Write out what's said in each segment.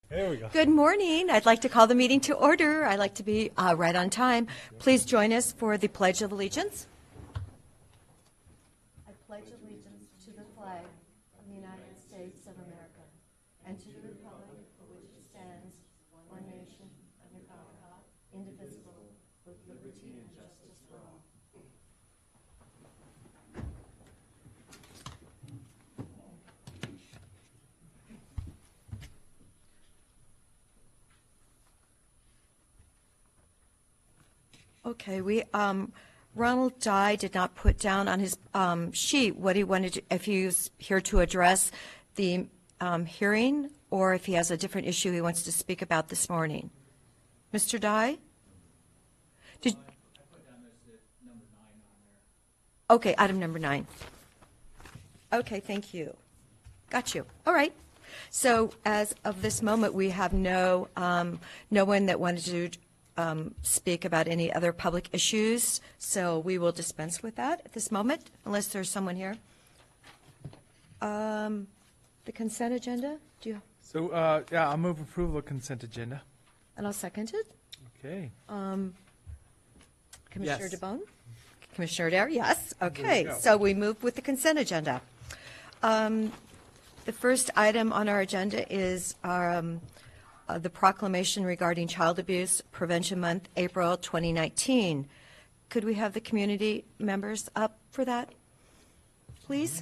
There we go. Good morning. I'd like to call the meeting to order. I like to be right on time. Please join us for the Pledge of Allegiance. I pledge allegiance to the flag of the United States of America and to the republic for which it stands, one nation, under God, indivisible, with liberty and justice for all. Okay, Ronald Dye did not put down on his sheet what he wanted to, if he was here to address the hearing or if he has a different issue he wants to speak about this morning. Mr. Dye? Did, I put down this number 9 on there. okay, item number 9. Okay, thank you. Got you. All right. So as of this moment, we have no one that wanted to speak about any other public issues, so we will dispense with that at this moment, unless there's someone here. The consent agenda, do you? So, yeah, I'll move approval of consent agenda. And I'll second it. Okay. Commissioner Yes. DeBonne? Commissioner Dare, yes. Okay, go. so we move with the consent agenda. The first item on our agenda is the proclamation regarding Child Abuse Prevention Month, April 2019. Could we have the community members up for that, please?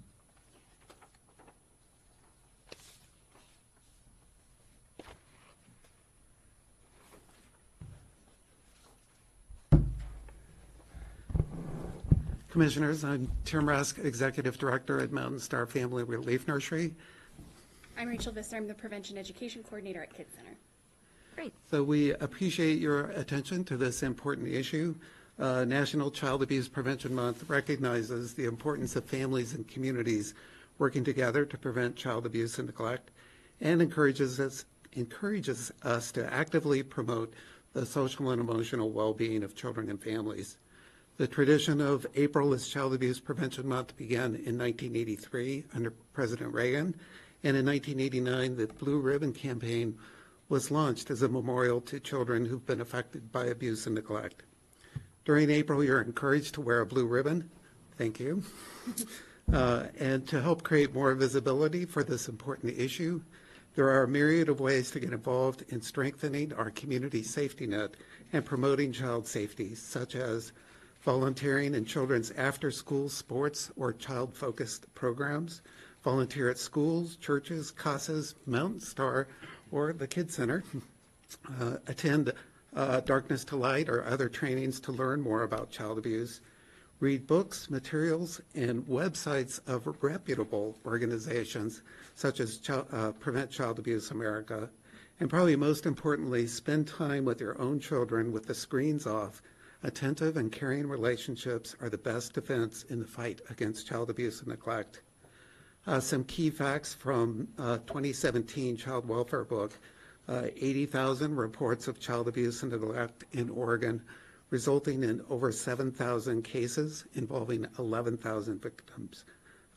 Commissioners, I'm Tim Rusk, Executive Director at Mountain Star Family Relief Nursery. I'm Rachel Visser. I'm the Prevention Education Coordinator at Kids Center. Great. So we appreciate your attention to this important issue. National Child Abuse Prevention Month recognizes the importance of families and communities working together to prevent child abuse and neglect, and encourages us to actively promote the social and emotional well-being of children and families. The tradition of April as Child Abuse Prevention Month began in 1983 under President Reagan, and in 1989 the Blue Ribbon Campaign was launched as a memorial to children who've been affected by abuse and neglect. During April, you're encouraged to wear a blue ribbon. Thank you. And to help create more visibility for this important issue, there are a myriad of ways to get involved in strengthening our community safety net and promoting child safety, such as volunteering in children's after-school sports or child-focused programs, volunteer at schools, churches, CASAs, Mountain Star, or the Kids Center, attend Darkness to Light or other trainings to learn more about child abuse, read books, materials, and websites of reputable organizations such as Prevent Child Abuse America, and probably most importantly, spend time with your own children with the screens off. Attentive and caring relationships are the best defense in the fight against child abuse and neglect. Some key facts from 2017 Child Welfare Book, 80,000 reports of child abuse and neglect in Oregon, resulting in over 7,000 cases involving 11,000 victims,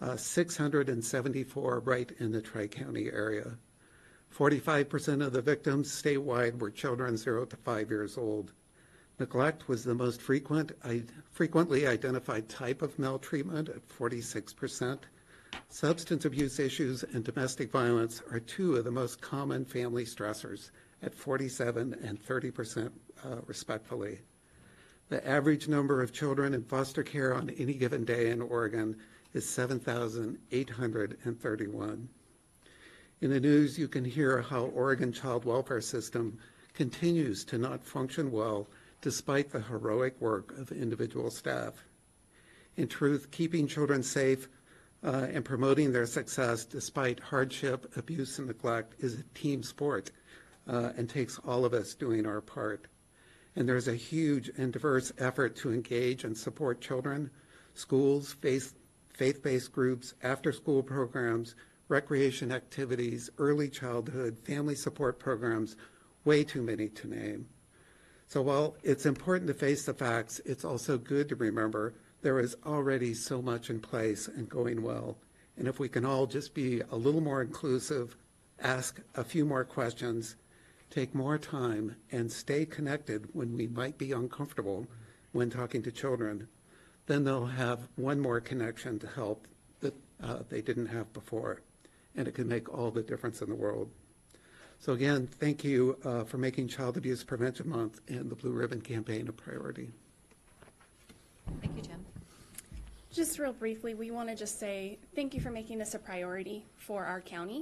674 right in the Tri-County area. 45% of the victims statewide were children 0 to 5 years old. Neglect was the most frequently identified type of maltreatment at 46%. Substance abuse issues and domestic violence are two of the most common family stressors at 47 and 30% respectively. The average number of children in foster care on any given day in Oregon is 7,831. In the news, you can hear how Oregon child welfare system continues to not function well despite the heroic work of individual staff. In truth, keeping children safe and promoting their success despite hardship, abuse, and neglect is a team sport and takes all of us doing our part. And there's a huge and diverse effort to engage and support children, schools, faith-based groups, after-school programs, recreation activities, early childhood, family support programs, way too many to name. So while it's important to face the facts, it's also good to remember there is already so much in place and going well. And if we can all just be a little more inclusive, ask a few more questions, take more time, and stay connected when we might be uncomfortable when talking to children, then they'll have one more connection to help that they didn't have before. And it can make all the difference in the world. So again, thank you for making Child Abuse Prevention Month and the Blue Ribbon Campaign a priority. Thank you, Jim. Just real briefly, we want to just say thank you for making this a priority for our county.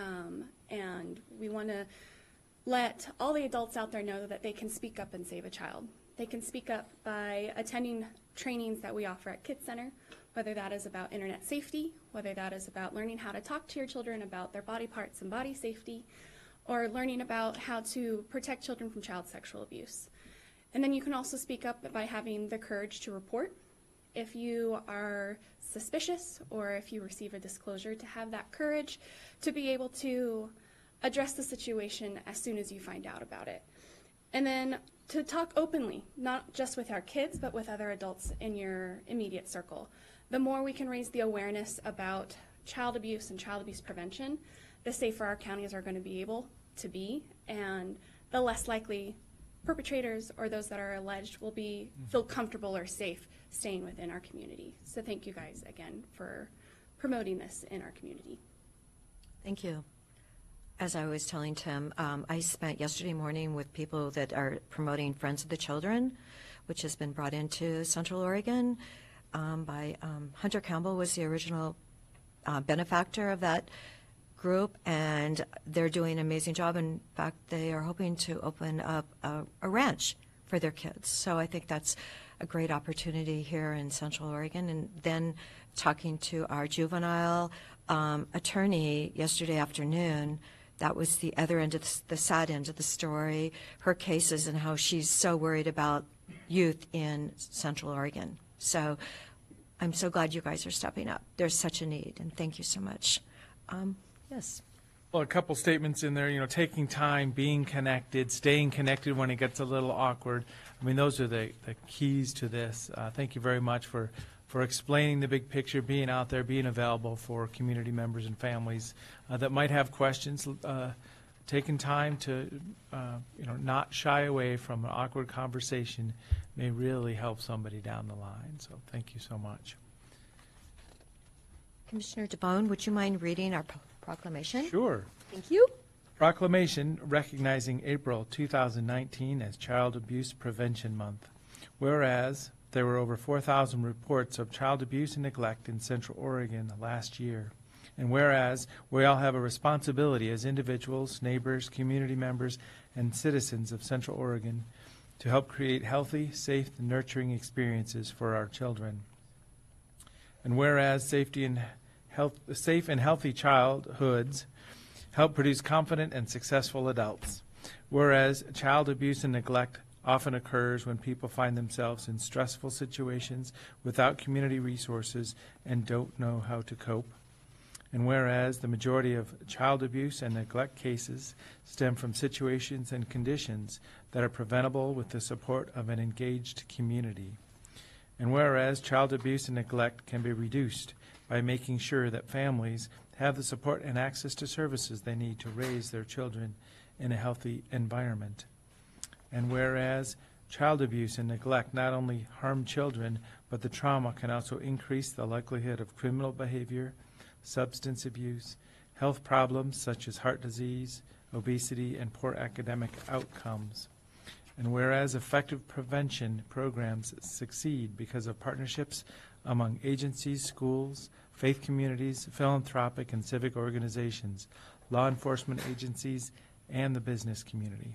And we want to let all the adults out there know that they can speak up and save a child. They can speak up by attending trainings that we offer at Kids Center, whether that is about internet safety, whether that is about learning how to talk to your children about their body parts and body safety, or learning about how to protect children from child sexual abuse. And then you can also speak up by having the courage to report if you are suspicious or if you receive a disclosure, to have that courage to be able to address the situation as soon as you find out about it. And then to talk openly, not just with our kids, but with other adults in your immediate circle. The more we can raise the awareness about child abuse and child abuse prevention, the safer our counties are going to be able to be, and the less likely perpetrators or those that are alleged will feel comfortable or safe staying within our community. So thank you guys again for promoting this in our community. Thank you. As I was telling Tim, I spent yesterday morning with people that are promoting Friends of the Children, which has been brought into Central Oregon by Hunter Campbell was the original benefactor of that group, and they're doing an amazing job. In fact, they are hoping to open up a ranch for their kids. So I think that's a great opportunity here in Central Oregon. And then talking to our juvenile attorney yesterday afternoon, that was the other end of the sad end of the story, her cases and how she's so worried about youth in Central Oregon. So I'm so glad you guys are stepping up. There's such a need, and thank you so much. Yes. Well, a couple statements in there, taking time, being connected, staying connected when it gets a little awkward. I mean, those are the keys to this. Thank you very much for explaining the big picture, being out there, being available for community members and families that might have questions. Taking time to, not shy away from an awkward conversation may really help somebody down the line. So thank you so much. Commissioner DeBone, would you mind reading our proclamation? Sure. Thank you. Proclamation recognizing April 2019 as Child Abuse Prevention Month. Whereas there were over 4,000 reports of child abuse and neglect in Central Oregon last year. And whereas we all have a responsibility as individuals, neighbors, community members, and citizens of Central Oregon to help create healthy, safe, and nurturing experiences for our children. And whereas safe and healthy childhoods help produce confident and successful adults. Whereas child abuse and neglect often occurs when people find themselves in stressful situations without community resources and don't know how to cope. And whereas the majority of child abuse and neglect cases stem from situations and conditions that are preventable with the support of an engaged community. And whereas child abuse and neglect can be reduced by making sure that families have the support and access to services they need to raise their children in a healthy environment. And whereas child abuse and neglect not only harm children, but the trauma can also increase the likelihood of criminal behavior, substance abuse, health problems such as heart disease, obesity, and poor academic outcomes. And whereas effective prevention programs succeed because of partnerships among agencies, schools, faith communities, philanthropic and civic organizations, law enforcement agencies, and the business community.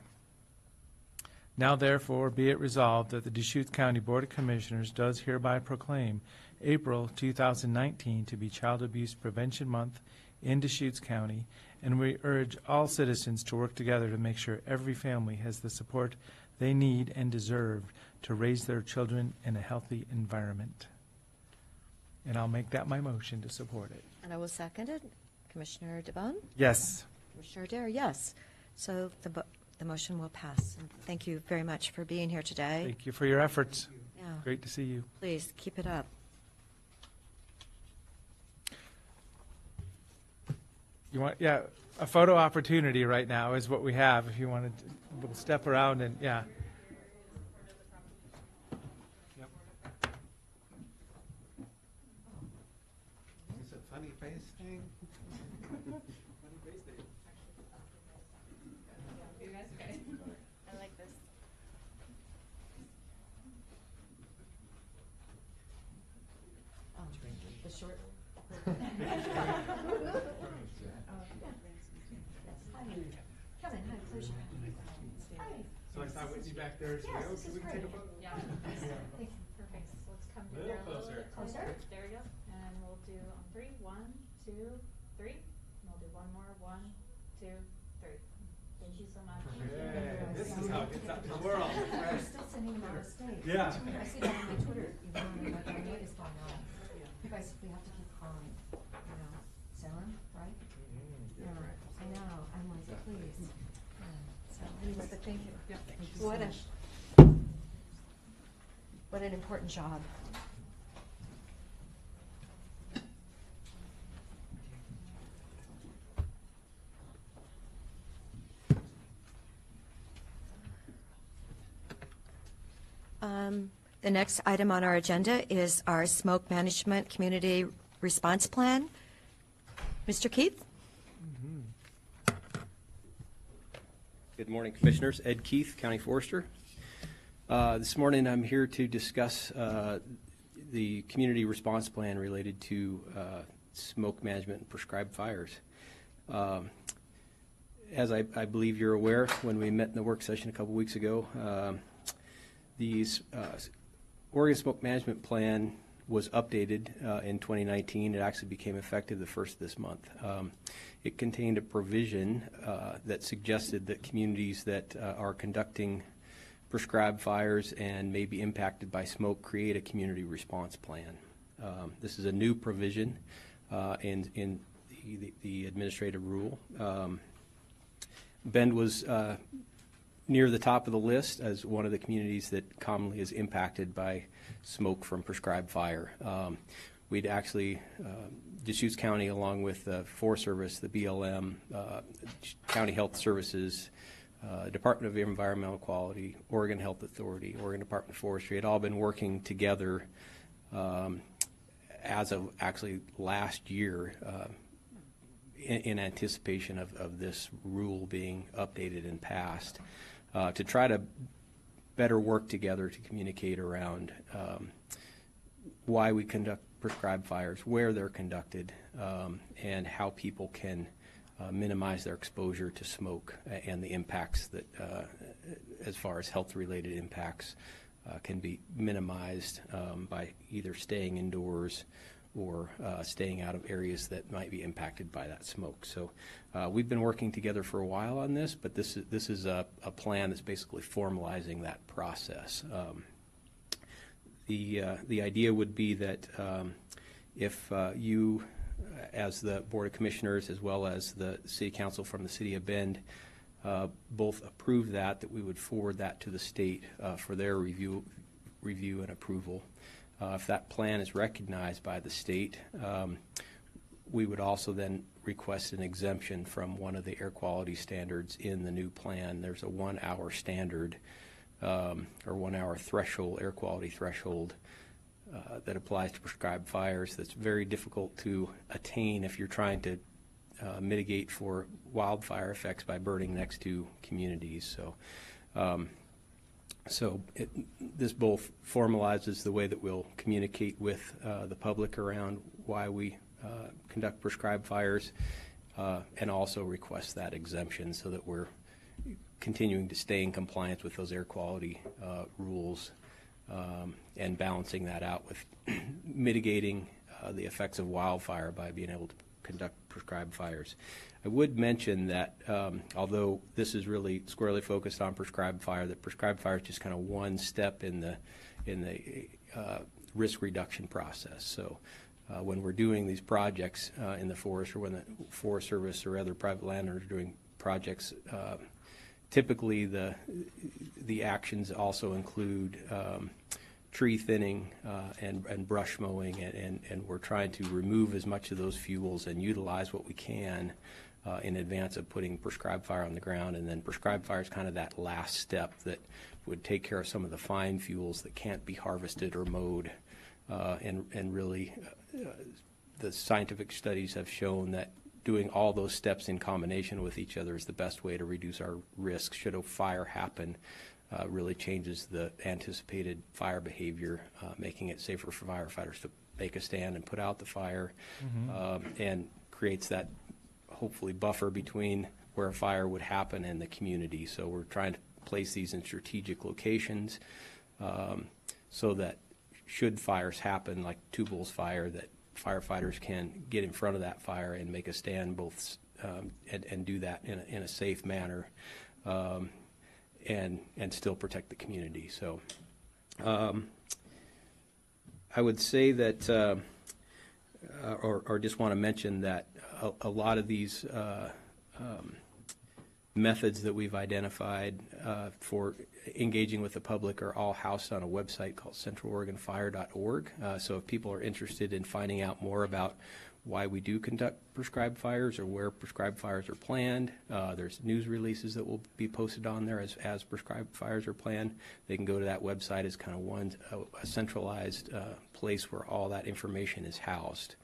Now therefore be it resolved that the Deschutes County Board of Commissioners does hereby proclaim April 2019 to be Child Abuse Prevention Month in Deschutes County, and we urge all citizens to work together to make sure every family has the support they need and deserve to raise their children in a healthy environment. And I'll make that my motion to support it. And I will second it. Commissioner DeBone? Yes. Commissioner Dare, yes. So the motion will pass. And thank you very much for being here today. Thank you for your efforts. Yeah. Great to see you. Please keep it up. You want, yeah, a photo opportunity right now is what we have. If you want to, we'll step around and, yeah. It's a funny face thing. I like this. The short. Come in, hi, close your eyes. So I saw Whitney back there. Yes, this is great. Yeah. Perfect. So let's come together a little bit closer. There we go. And we'll do on 3. 1, 2, 3. And we'll do one more. 1, 2, 3. Thank you so much. Yeah, this is how it gets out to the world. We're still sending them out of state. Yeah. I see that on my Twitter, even when what is going on. You guys, we have to keep calm, you know. Sarah, right? Yeah, I know. I'm like, please. Yeah. So anyway, but thank you. Yeah, thank you. What an important job. The next item on our agenda is our smoke management community response plan. Mr. Keith? Good morning, Commissioners. Ed Keith, County Forester. This morning I'm here to discuss the community response plan related to smoke management and prescribed fires. As I believe you're aware, when we met in the work session a couple weeks ago, these Oregon Smoke Management Plan was updated in 2019. It actually became effective the first of this month. It contained a provision that suggested that communities that are conducting prescribed fires and may be impacted by smoke create a community response plan. This is a new provision in the administrative rule. Bend was near the top of the list as one of the communities that commonly is impacted by smoke from prescribed fire. We'd actually, Deschutes County, along with the Forest Service, the BLM, County Health Services, Department of Environmental Quality, Oregon Health Authority, Oregon Department of Forestry, had all been working together as of actually last year in anticipation of this rule being updated and passed, to try to better work together to communicate around why we conduct prescribed fires, where they're conducted, and how people can minimize their exposure to smoke and the impacts that, as far as health-related impacts, can be minimized by either staying indoors or staying out of areas that might be impacted by that smoke. So we've been working together for a while on this, but this is a plan that's basically formalizing that process. The idea would be that if you, as the Board of Commissioners, as well as the City Council from the City of Bend, both approve that we would forward that to the state for their review and approval. If that plan is recognized by the state, we would also then request an exemption from one of the air quality standards in the new plan. There's a 1 hour standard or 1 hour threshold, air quality threshold, that applies to prescribed fires that's very difficult to attain if you're trying to mitigate for wildfire effects by burning next to communities. So this both formalizes the way that we'll communicate with the public around why we conduct prescribed fires, and also request that exemption so that we're continuing to stay in compliance with those air quality rules, and balancing that out with mitigating the effects of wildfire by being able to conduct prescribed fires. I would mention that although this is really squarely focused on prescribed fire, that prescribed fire is just kind of one step in the risk reduction process. So when we're doing these projects in the forest, or when the Forest Service or other private landowners are doing projects, typically the actions also include tree thinning and brush mowing, and we're trying to remove as much of those fuels and utilize what we can in advance of putting prescribed fire on the ground, and then prescribed fire is kind of that last step that would take care of some of the fine fuels that can't be harvested or mowed, and really the scientific studies have shown that doing all those steps in combination with each other is the best way to reduce our risk should a fire happen. Really changes the anticipated fire behavior, making it safer for firefighters to make a stand and put out the fire, and creates that hopefully buffer between where a fire would happen and the community. So we're trying to place these in strategic locations, so that should fires happen, like Two Bulls Fire, that firefighters can get in front of that fire and make a stand, both and do that in a safe manner, and still protect the community. So I would say that, or just want to mention that a lot of these methods that we've identified for engaging with the public are all housed on a website called centraloregonfire.org. So if people are interested in finding out more about why we do conduct prescribed fires or where prescribed fires are planned, there's news releases that will be posted on there as prescribed fires are planned. They can go to that website as kind of a centralized place where all that information is housed.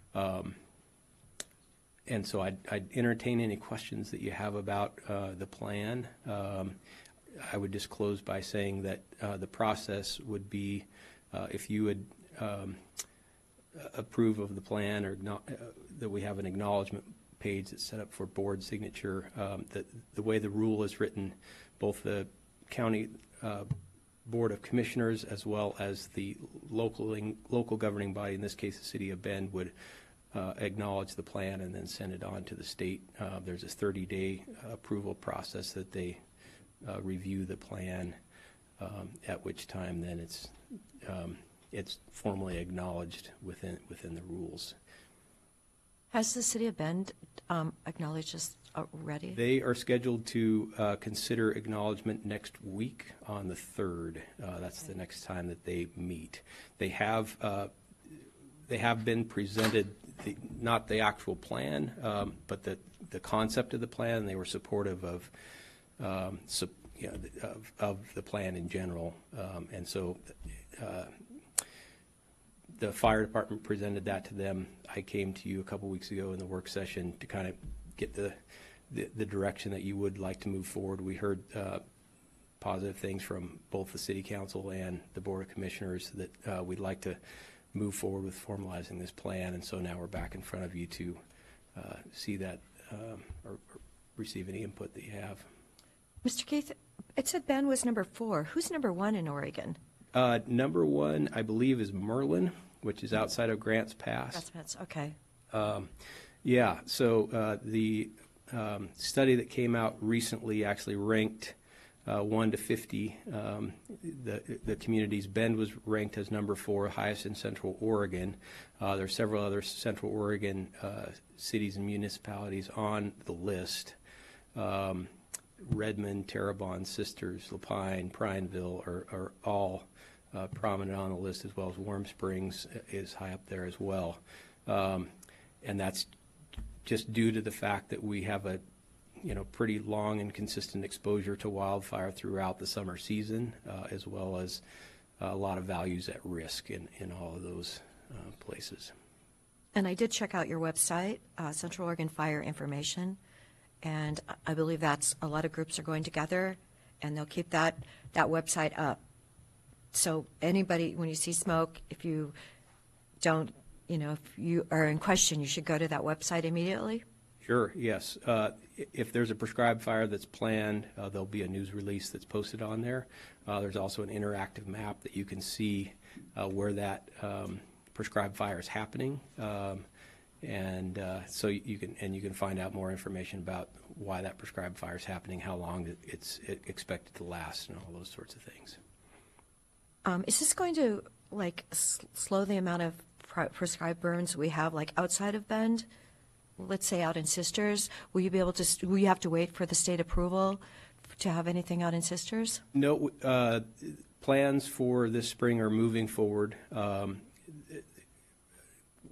And so I'd entertain any questions that you have about the plan. I would just close by saying that the process would be, if you would approve of the plan, or that we have an acknowledgement page that's set up for board signature, that the way the rule is written, both the county Board of Commissioners as well as the local governing body, in this case the City of Bend, would acknowledge the plan and then send it on to the state. There's this 30-day approval process that they review the plan, at which time then it's formally acknowledged within the rules. Has the City of Bend acknowledged this already? They are scheduled to consider acknowledgement next week on the 3rd. That's the next time that they meet. They have been presented, not the actual plan, but the concept of the plan. They were supportive of the plan in general, and so the fire department presented that to them. I came to you a couple weeks ago in the work session to kind of get the direction that you would like to move forward. We heard positive things from both the City Council and the Board of Commissioners that we'd like to move forward with formalizing this plan, and so now we're back in front of you to see that or receive any input that you have. Mr. Keith, it said Bend was number 4. Who's number 1 in Oregon? Number 1, I believe, is Merlin, which is outside of Grants Pass. That's okay. Yeah, so the study that came out recently actually ranked 1 to 50 the communities. Bend was ranked as number 4, highest in Central Oregon. There are several other Central Oregon cities and municipalities on the list. Redmond, Terrebonne, Sisters, Lapine, Prineville are all prominent on the list, as well as Warm Springs is high up there as well. And that's just due to the fact that we have a pretty long and consistent exposure to wildfire throughout the summer season, as well as a lot of values at risk in all of those places. And I did check out your website, Central Oregon Fire Information, and I believe that's a lot of groups are going together, and they'll keep that website up. So anybody, when you see smoke, if you don't, if you are in question, you should go to that website immediately? Sure, yes. If there's a prescribed fire that's planned, there'll be a news release that's posted on there. There's also an interactive map that you can see where that prescribed fire is happening. So you can find out more information about why that prescribed fire is happening, how long it's expected to last, and all those sorts of things. Is this going to slow the amount of prescribed burns we have outside of Bend? Let's say out in Sisters, will you be able to? Will you have to wait for the state approval to have anything out in Sisters? No, plans for this spring are moving forward.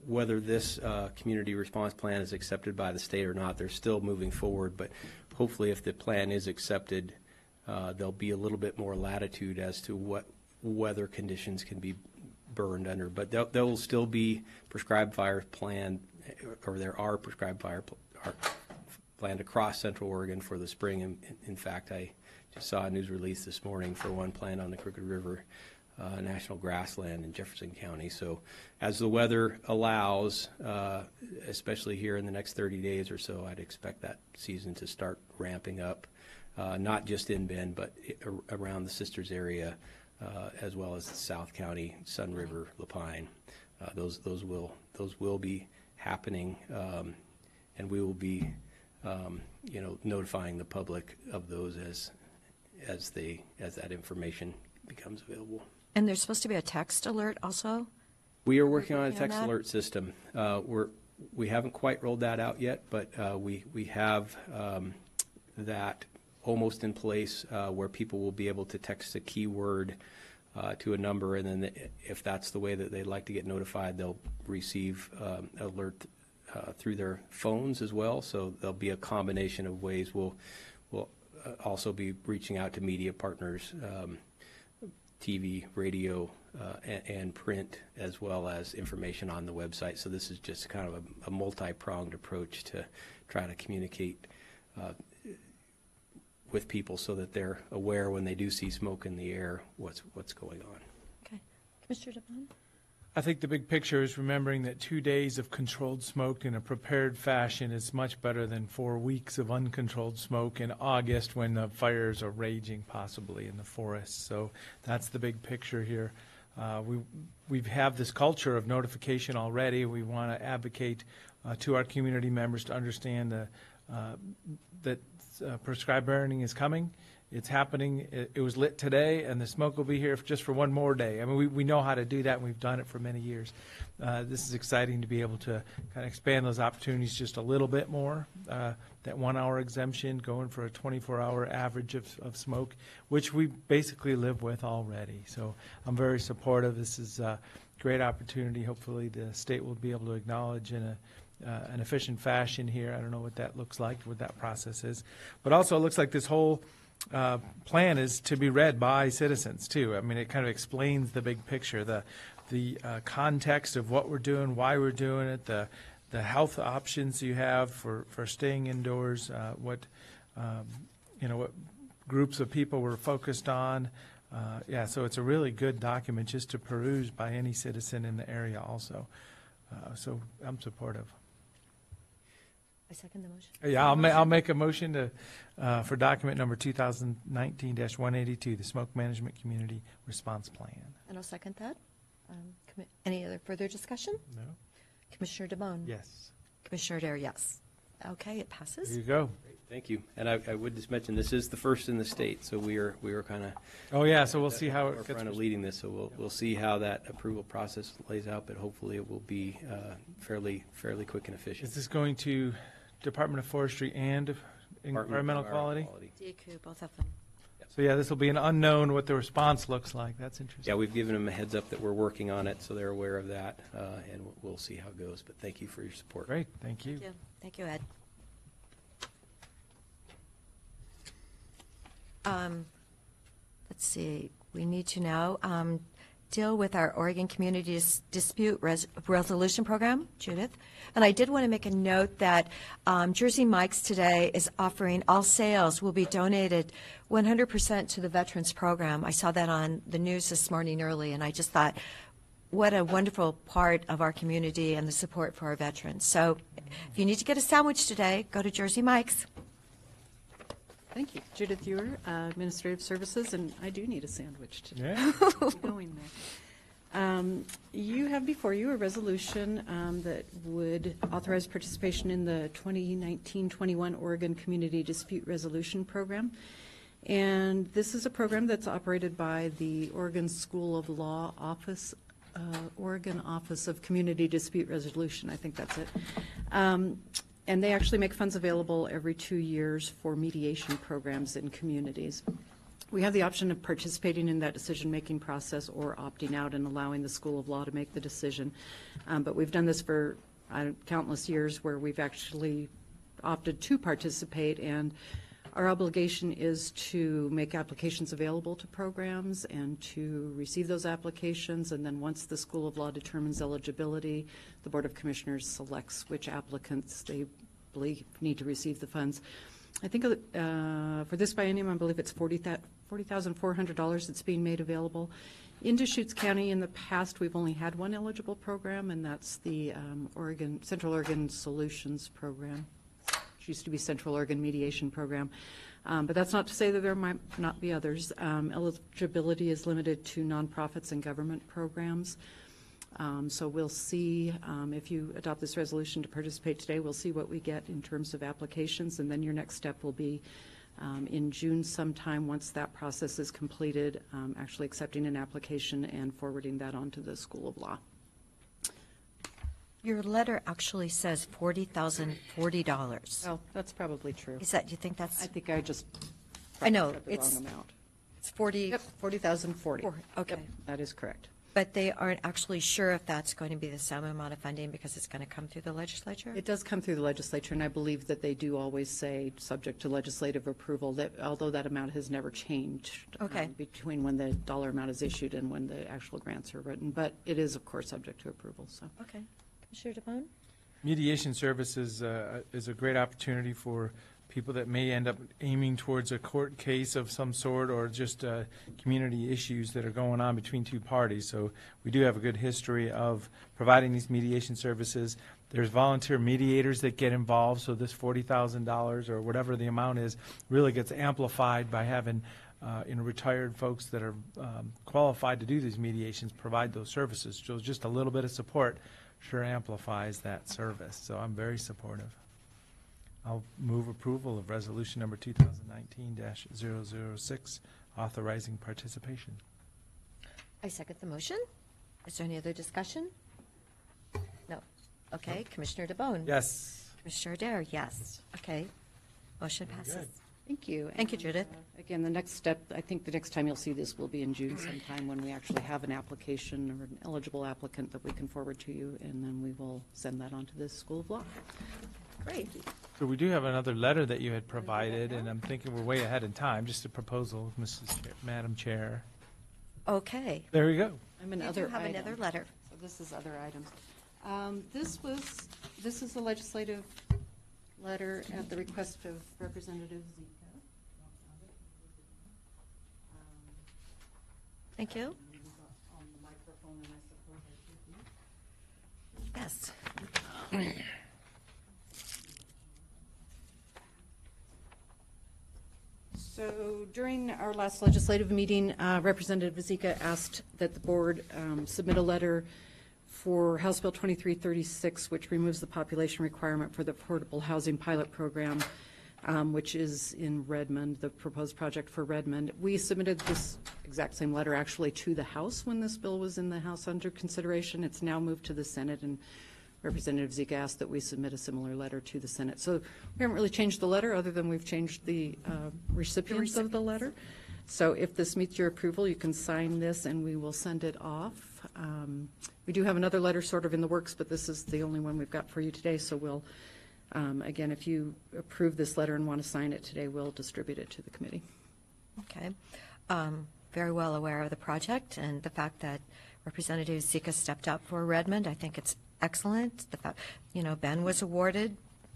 whether this community response plan is accepted by the state or not, they're still moving forward. But hopefully, if the plan is accepted, there'll be a little bit more latitude as to what weather conditions can be burned under. But there will still be prescribed fires planned, or there are prescribed fire planned across Central Oregon for the spring. In fact, I just saw a news release this morning for one planned on the Crooked River National Grassland in Jefferson County. So as the weather allows, especially here in the next 30 days or so, I'd expect that season to start ramping up, not just in Bend, but around the Sisters area, as well as the South County, Sun River, Lapine. Those will be happening, and we will be notifying the public of those as that information becomes available. And there's supposed to be a text alert also? We are working on a working on text that? alert system. We haven't quite rolled that out yet, but we have that almost in place where people will be able to text a keyword to a number, and then if that's the way that they'd like to get notified, they'll receive alert through their phones as well. So there'll be a combination of ways. We'll also be reaching out to media partners, TV, radio, and print, as well as information on the website. So this is just kind of a multi-pronged approach to try to communicate with people so that they're aware when they do see smoke in the air what's going on. Okay. Commissioner DeBonne? I think the big picture is remembering that 2 days of controlled smoke in a prepared fashion is much better than 4 weeks of uncontrolled smoke in August when the fires are raging possibly in the forests. So that's the big picture here. We have this culture of notification already. We want to advocate to our community members to understand that prescribed burning is coming. It's happening. It was lit today, and the smoke will be here just for one more day. I mean, we know how to do that, and we've done it for many years. This is exciting to be able to kind of expand those opportunities just a little bit more. That 1 hour exemption, going for a 24-hour average of smoke, which we basically live with already. So I'm very supportive. This is a great opportunity. Hopefully the state will be able to acknowledge in an efficient fashion here. I don't know what that looks like, what that process is. But also it looks like this whole plan is to be read by citizens too. I mean, it kind of explains the big picture, the context of what we're doing, why we're doing it, the health options you have for staying indoors, what groups of people we're focused on. So it's a really good document just to peruse by any citizen in the area also. So I'm supportive. I second the motion. Yeah, I'll make a motion to for document number 2019-182, the Smoke Management Community Response Plan. And I'll second that. Any other further discussion? No? Commissioner DeBonne? Yes. Commissioner Dare, yes. Okay, it There passes. you go. Thank you. And I would just mention this is the first in the state, so we are kind of Oh, yeah, so we'll see how it forefront gets. of leading this. So we'll see how that approval process lays out, but hopefully it will be fairly quick and efficient. Is this going to Department of Forestry and Department of Environmental Quality? DEQ, both of them. So yeah, this will be an unknown what the response looks like. That's interesting. Yeah, we've given them a heads up that we're working on it, so they're aware of that, and we'll see how it goes. But thank you for your support. Great, thank you. Thank you. Thank you, Ed. Let's see, we need to now deal with our Oregon Community Dispute Resolution Program, Judith. And I did want to make a note that Jersey Mike's today is offering all sales will be donated 100% to the Veterans Program. I saw that on the news this morning early, and I just thought, what a wonderful part of our community and the support for our veterans. So if you need to get a sandwich today, go to Jersey Mike's. Thank you. Judith Ewer, Administrative Services, and I do need a sandwich today. Yeah. Going there. You have before you a resolution that would authorize participation in the 2019-21 Oregon Community Dispute Resolution Program. And this is a program that's operated by the Oregon School of Law Office, Oregon Office of Community Dispute Resolution, I think that's it. And they actually make funds available every 2 years for mediation programs in communities. We have the option of participating in that decision-making process or opting out and allowing the School of Law to make the decision. But we've done this for countless years where we've actually opted to participate, and our obligation is to make applications available to programs and to receive those applications, and then once the School of Law determines eligibility, the Board of Commissioners selects which applicants they believe need to receive the funds. I think for this biennium, I believe it's $40,400 that's being made available. In Deschutes County, in the past, we've only had one eligible program, and that's the Central Oregon Solutions Program. It used to be Central Oregon Mediation Program. But that's not to say that there might not be others. Eligibility is limited to nonprofits and government programs. So we'll see, if you adopt this resolution to participate today, we'll see what we get in terms of applications, and then your next step will be in June sometime, once that process is completed, actually accepting an application and forwarding that on to the School of Law. Your letter actually says $40,040. Well, that's probably true. Is that, you think that's? I think I just I know, got the it's, wrong amount. it's 40. Yep, 40,040. Okay. Yep, that is correct. But they aren't actually sure if that's going to be the same amount of funding because it's going to come through the legislature? It does come through the legislature, and I believe that they do always say, subject to legislative approval, that although that amount has never changed Okay. Between when the dollar amount is issued and when the actual grants are written, but it is, of course, subject to approval. So, Okay. Commissioner DeBonne? Mediation services is a great opportunity for people that may end up aiming towards a court case of some sort, or just community issues that are going on between two parties. So we do have a good history of providing these mediation services. There's volunteer mediators that get involved, so this $40,000 or whatever the amount is really gets amplified by having retired folks that are qualified to do these mediations provide those services. So just a little bit of support sure amplifies that service. So I'm very supportive. I'll move approval of resolution number 2019-006, authorizing participation. I second the motion. Is there any other discussion? No. Okay. Commissioner DeBonne? Yes. Commissioner Adair? Yes. Okay. Motion passes. good. thank you. Thank you, And, Judith. Again, the next step, I think the next time you'll see this will be in June sometime, when we actually have an application or an eligible applicant that we can forward to you, and then we will send that on to the School of Law. Great. So we do have another letter that you had provided, and I'm thinking we're way ahead in time. Just a proposal, Madam Chair. Okay. There we go. I'm We do another have item. another letter. So this is other items. This is a legislative letter at the request of Representative Zika. Thank you. On the microphone, and I suppose I should be. Yes. So during our last legislative meeting, Representative Zika asked that the board submit a letter for House Bill 2336, which removes the population requirement for the affordable housing pilot program, which is in Redmond, the proposed project for Redmond. We submitted this exact same letter actually to the House when this bill was in the House under consideration. It's now moved to the Senate, and Representative Zika asked that we submit a similar letter to the Senate. So we haven't really changed the letter, other than we've changed the recipients of the letter. So if this meets your approval, you can sign this and we will send it off. We do have another letter sort of in the works, but this is the only one we've got for you today. So we'll, again, if you approve this letter and want to sign it today, we'll distribute it to the committee. Okay. Very well aware of the project and the fact that Representative Zika stepped up for Redmond. I think it's excellent. The fact, Ben was awarded.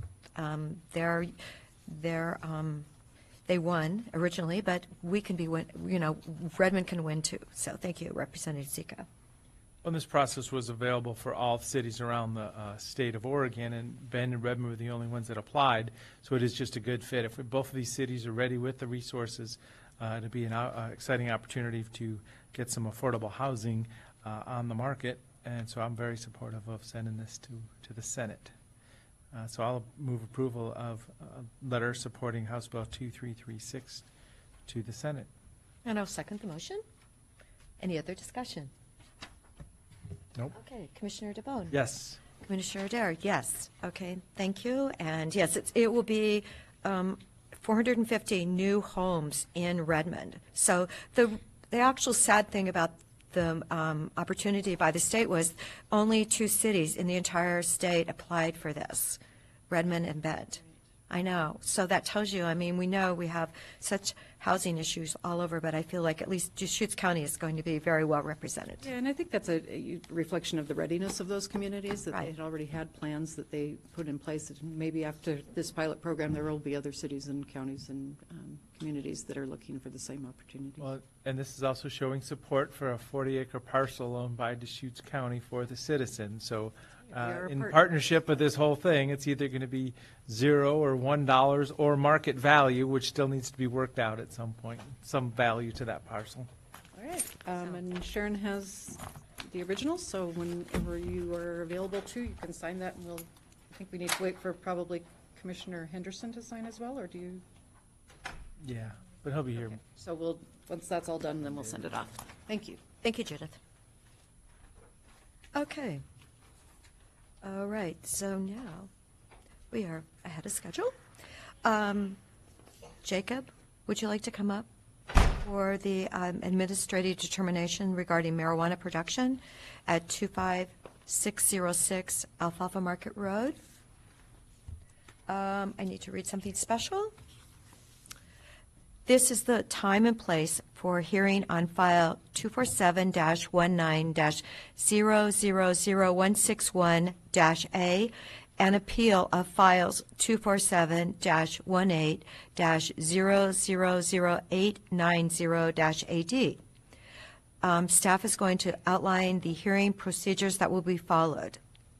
They won originally, but we can be Redmond can win too. So thank you, Representative Zika. Well, this process was available for all cities around the state of Oregon, and Bend and Redmond were the only ones that applied. So it is just a good fit. If both of these cities are ready with the resources, to be an exciting opportunity to get some affordable housing on the market. And so I'm very supportive of sending this to the Senate. So I'll move approval of a letter supporting House Bill 2336 to the Senate. And I'll second the motion. Any other discussion? Nope. Okay, Commissioner DeBonne? Yes. Commissioner Adair, yes. Okay, thank you. And yes, it will be 450 new homes in Redmond. So the actual sad thing about the opportunity by the state was only 2 cities in the entire state applied for this, Redmond and Bend. I know. So that tells you, I mean, we know we have such housing issues all over, but I feel like at least Deschutes County is going to be very well represented. Yeah, and I think that's a reflection of the readiness of those communities, that they Right. had already had plans that they put in place. And maybe after this pilot program, there will be other cities and counties and communities that are looking for the same opportunity. Well, and this is also showing support for a 40-acre parcel owned by Deschutes County for the citizens. So We are a in partner. partnership with this whole thing, it's either going to be $0 or $1 or market value, which still needs to be worked out at some point, some value to that parcel. All right, and Sharon has the original, so whenever you are available to, you can sign that, and I think we need to wait for probably Commissioner Henderson to sign as well, or do you? Yeah, but he'll be here. Okay. So once that's all done, then we'll send it off. Thank you. Thank you, Judith. Okay. All right, so now we are ahead of schedule. Jacob, would you like to come up for the administrative determination regarding marijuana production at 25606 Alfalfa Market Road? I need to read something special. This is the time and place for hearing on file 247-19-000161-A and appeal of files 247-18-000890-AD. Staff is going to outline the hearing procedures that will be followed.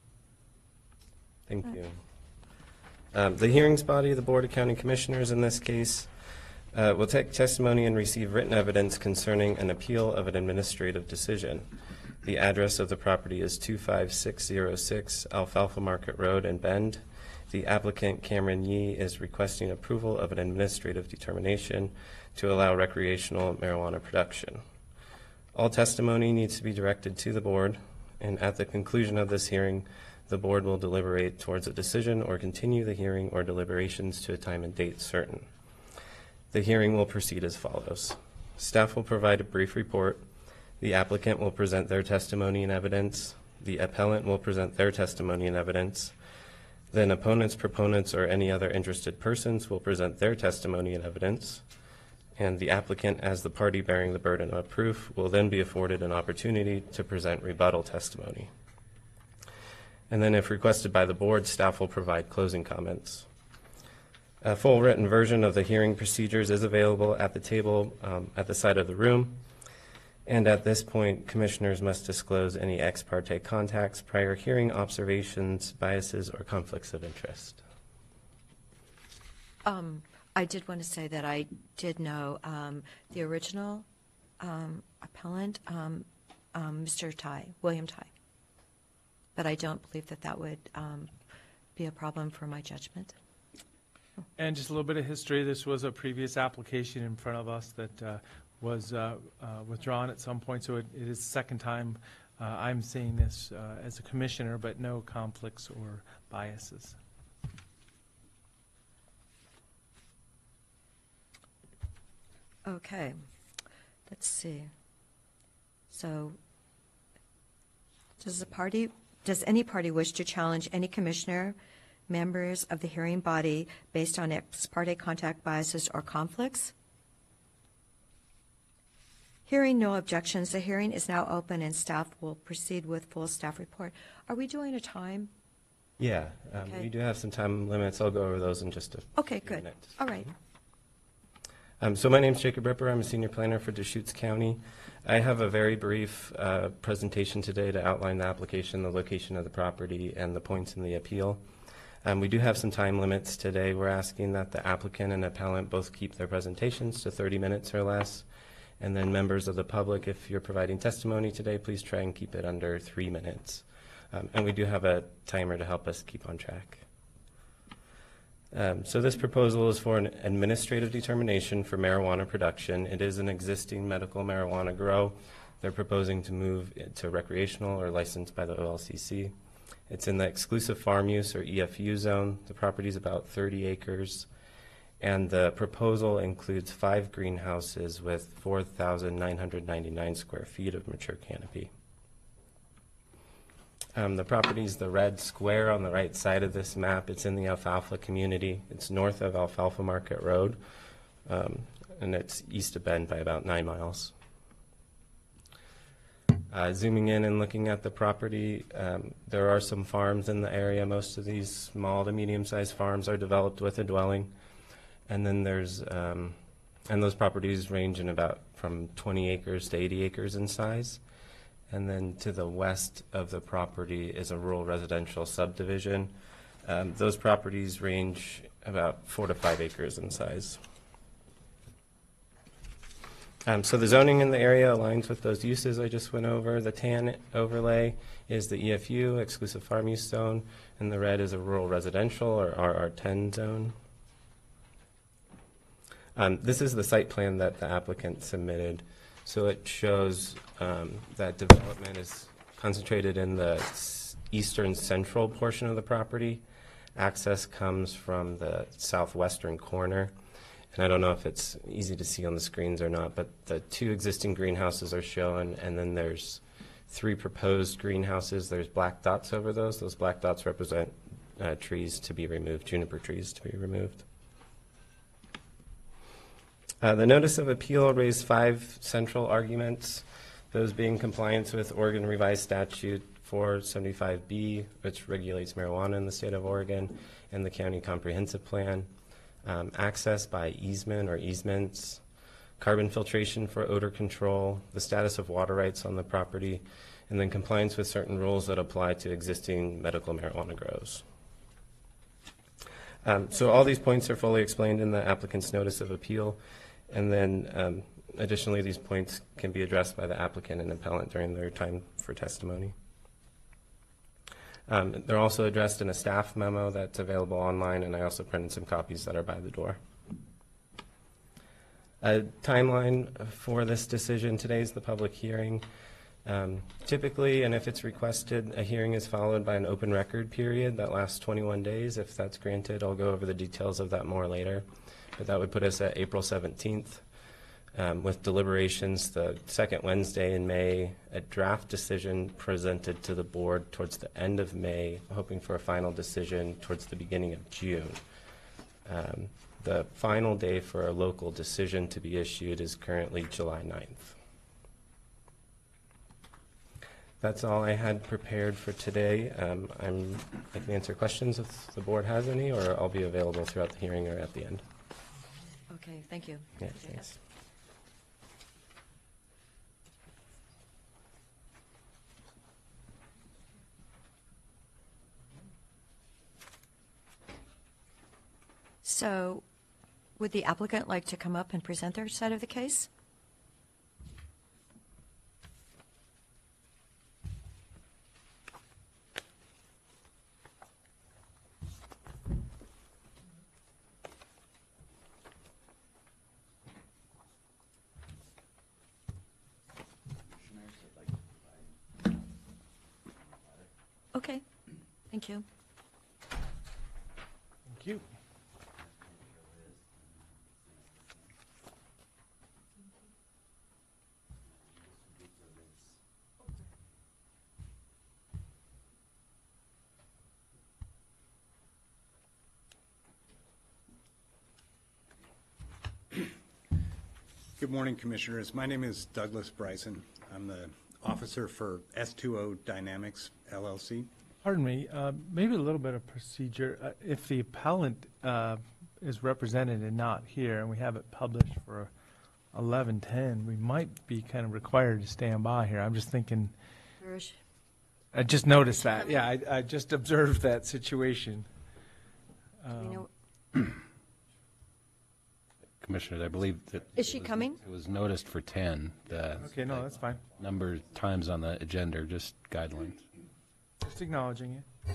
Thank you. The hearings body, the Board of County Commissioners in this case, will take testimony and receive written evidence concerning an appeal of an administrative decision. The address of the property is 25606 Alfalfa Market Road in Bend. The applicant, Cameron Yee, is requesting approval of an administrative determination to allow recreational marijuana production. All testimony needs to be directed to the board, and at the conclusion of this hearing, the board will deliberate towards a decision or continue the hearing or deliberations to a time and date certain. The hearing will proceed as follows. Staff will provide a brief report. The applicant will present their testimony and evidence. The appellant will present their testimony and evidence. Then opponents, proponents, or any other interested persons will present their testimony and evidence. And the applicant, as the party bearing the burden of proof, will then be afforded an opportunity to present rebuttal testimony. And then if requested by the board, staff will provide closing comments. A full written version of the hearing procedures is available at the table at the side of the room. And at this point, commissioners must disclose any ex parte contacts, prior hearing observations, biases, or conflicts of interest. I did want to say that I did know the original appellant, Mr. Ty, William Ty. But I don't believe that that would be a problem for my judgment. And just a little bit of history, this was a previous application in front of us that was withdrawn at some point, so it is the second time I'm seeing this as a commissioner, but no conflicts or biases. Okay, let's see. So, does any party wish to challenge any commissioner, members of the hearing body based on ex parte contact, biases, or conflicts? Hearing no objections, the hearing is now open and staff will proceed with full staff report. Are we doing a time? Yeah, Okay. we do have some time limits. I'll go over those in just a Okay, few good. minutes. All right. So my name's Jacob Ripper. I'm a senior planner for Deschutes County. I have a very brief presentation today to outline the application, the location of the property, and the points in the appeal. We do have some time limits today. We're asking that the applicant and appellant both keep their presentations to 30 minutes or less. And then members of the public, if you're providing testimony today, please try and keep it under 3 minutes. And we do have a timer to help us keep on track. So this proposal is for an administrative determination for marijuana production. It is an existing medical marijuana grow. They're proposing to move it to recreational or licensed by the OLCC. It's in the exclusive farm use or EFU zone. The property is about 30 acres. And the proposal includes 5 greenhouses with 4,999 square feet of mature canopy. The property is the red square on the right side of this map. It's in the Alfalfa community. It's north of Alfalfa Market Road, and it's east of Bend by about 9 miles. Zooming in and looking at the property, there are some farms in the area. Most of these small to medium-sized farms are developed with a dwelling. And then there's, and those properties range in about from 20 acres to 80 acres in size. And then to the west of the property is a rural residential subdivision. Those properties range about 4 to 5 acres in size. So the zoning in the area aligns with those uses I just went over. The tan overlay is the EFU, exclusive farm use zone, and the red is a rural residential or RR10 zone. This is the site plan that the applicant submitted. So it shows that development is concentrated in the eastern central portion of the property. Access comes from the southwestern corner. And I don't know if it's easy to see on the screens or not, but the 2 existing greenhouses are shown, and then there's 3 proposed greenhouses. There's black dots over those. Those black dots represent trees to be removed, juniper trees to be removed. The notice of appeal raised 5 central arguments, those being compliance with Oregon Revised Statute 475B, which regulates marijuana in the state of Oregon, and the county comprehensive plan, access by easement or easements, carbon filtration for odor control, the status of water rights on the property, and then compliance with certain rules that apply to existing medical marijuana grows. So all these points are fully explained in the applicant's notice of appeal. And then additionally, these points can be addressed by the applicant and appellant during their time for testimony. They're also addressed in a staff memo that's available online, and I also printed some copies that are by the door. A timeline for this decision: today is the public hearing. Typically, and if it's requested, a hearing is followed by an open record period that lasts 21 days. If that's granted, I'll go over the details of that more later. But that would put us at April 17th, with deliberations the second Wednesday in May, a draft decision presented to the board towards the end of May, hoping for a final decision towards the beginning of June. The final day for a local decision to be issued is currently July 9th. That's all I had prepared for today. I can answer questions if the board has any, or I'll be available throughout the hearing or at the end. Okay, thank you. Yeah, thanks. So would the applicant like to come up and present their side of the case? Okay, thank you. Thank you. Good morning, Commissioners. My name is Douglas Bryson. I'm the officer for S2O Dynamics, LLC. Pardon me, maybe a little bit of procedure. If the appellant is represented and not here, and we have it published for 11:10, we might be kind of required to stand by here. I'm just thinking, Where is she? I just noticed that. Yeah, I just observed that situation. Do we know- Commissioners, I believe that. Is she coming? It was noticed for 10. Okay, no, that's fine. Number of times on the agenda are just guidelines. Just acknowledging it.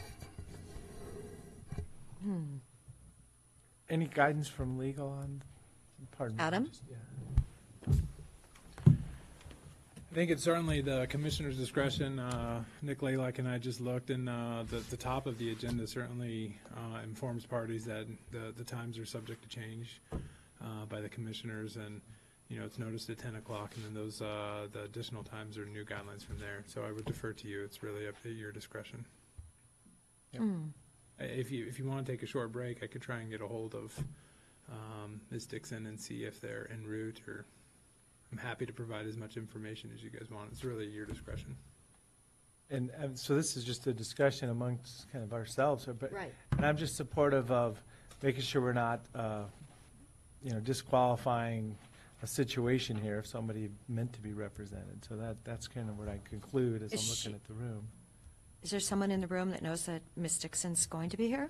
Any guidance from legal on, pardon me? Adam? Yeah. think it's certainly the commissioner's discretion. Nick Laylock and I just looked, and the top of the agenda certainly informs parties that the times are subject to change by the commissioners, and it's noticed at 10 o'clock, and then those the additional times are new guidelines from there. So I would defer to you. It's really up to your discretion. Yep. If you want to take a short break, I could try and get a hold of Ms. Dixon and see if they're en route, or I'm happy to provide as much information as you guys want. It's really your discretion. And so this is just a discussion amongst kind of ourselves, but Right. And I'm just supportive of making sure we're not, disqualifying a situation here if somebody meant to be represented. So that's kind of what I conclude as I'm looking at the room. Is there someone in the room that knows that Ms. Dixon's going to be here?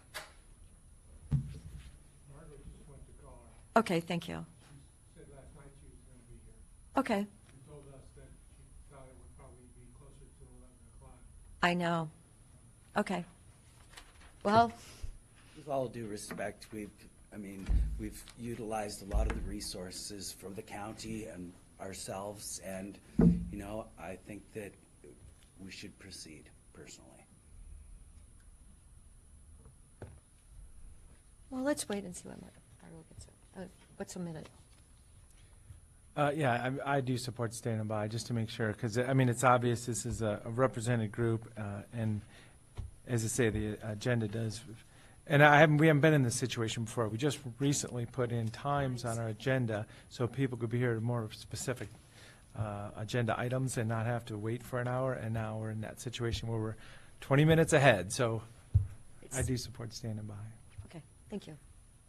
Margaret just went to call her. Okay, thank you. She said last night she was going to be here. Okay, She told us that she thought it would probably be closer to 11 o'clock. I know. Okay. Well, With all due respect, we've utilized a lot of the resources from the county and ourselves, and, I think that we should proceed, personally. well, let's wait and see what Margot gets. What's a minute? Yeah, I do support standing by, just to make sure, because, it's obvious this is a represented group, and as I say, the agenda does, and we haven't been in this situation before. We just recently put in times on our agenda so people could be here to more specific agenda items and not have to wait for an hour, and now we're in that situation where we're 20 minutes ahead, so I do support standing by. Okay, thank you.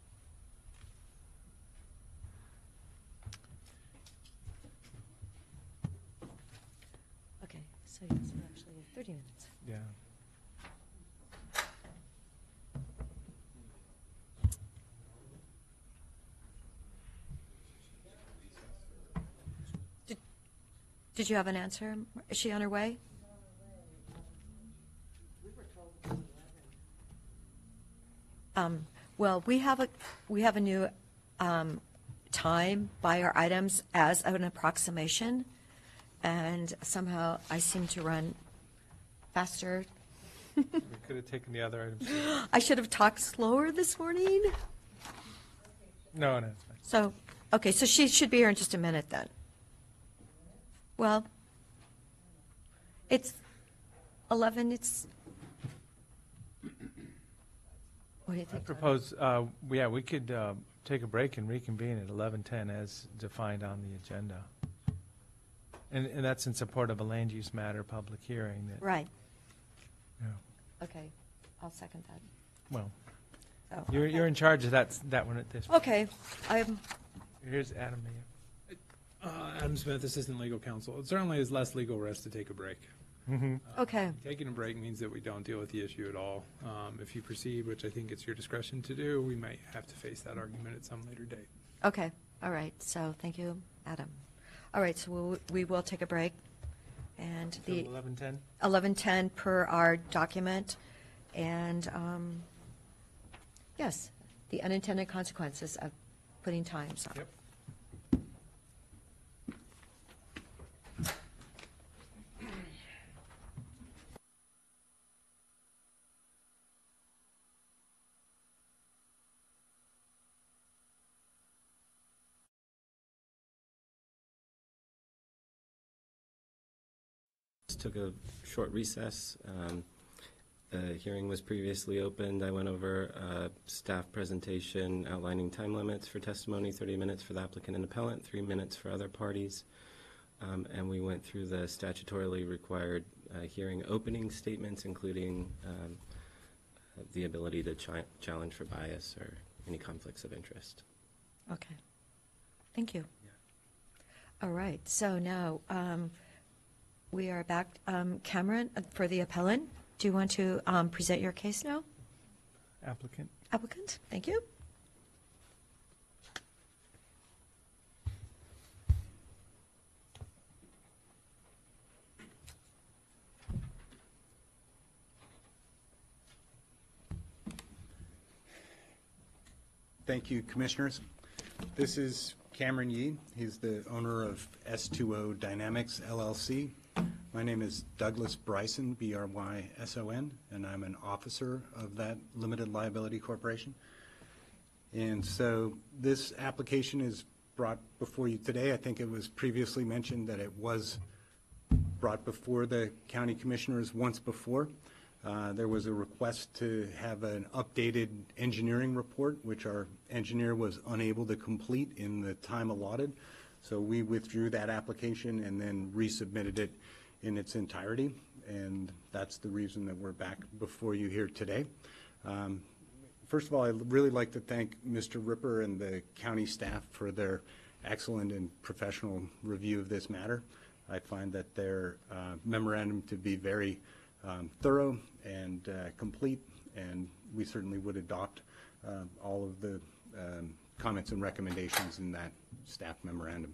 Okay, so yes, we're actually at 30 minutes. Yeah. Did you have an answer? Is she on her way? Well, we have a new time by our items as an approximation, and somehow I seem to run faster. We could have taken the other items. I should have talked slower this morning. No, it's fine. So, okay, so she should be here in just a minute then. Well, it's 11, what do you I think? propose, we could take a break and reconvene at 11:10 as defined on the agenda. And that's in support of a land use matter public hearing. Right, Yeah. okay, I'll second that. Well, Oh, you're in charge of that one at this. Okay, I'm, Here's Adam. Adam Smith, Assistant Legal Counsel. It certainly is less legal risk to take a break. okay, Taking a break means that we don't deal with the issue at all. If you proceed, which I think it's your discretion to do, we might have to face that argument at some later date. okay, all right, so thank you, Adam. All right, so we will take a break, and the 11:10? 11:10 per our document, and, yes, the unintended consequences of putting times on. Yep. Took a short recess. The hearing was previously opened. I went over a staff presentation outlining time limits for testimony, 30 minutes for the applicant and appellant, 3 minutes for other parties. And we went through the statutorily required hearing opening statements, including the ability to challenge for bias or any conflicts of interest. Okay, thank you. All right, so now, we are back. Cameron, for the appellant, do you want to present your case now? Applicant. Applicant, thank you. Thank you, Commissioners. This is Cameron Yee. He's the owner of S2O Dynamics LLC. My name is Douglas Bryson, B-R-Y-S-O-N, and I'm an officer of that limited liability corporation. And so this application is brought before you today. I think it was previously mentioned that it was brought before the county commissioners once before. There was a request to have an updated engineering report, which our engineer was unable to complete in the time allotted. So we withdrew that application and then resubmitted it in its entirety. And that's the reason that we're back before you here today. First of all, I'd really like to thank Mr. Ripper and the county staff for their excellent and professional review of this matter. I find that their memorandum to be very thorough and complete, and we certainly would adopt all of the comments and recommendations in that staff memorandum.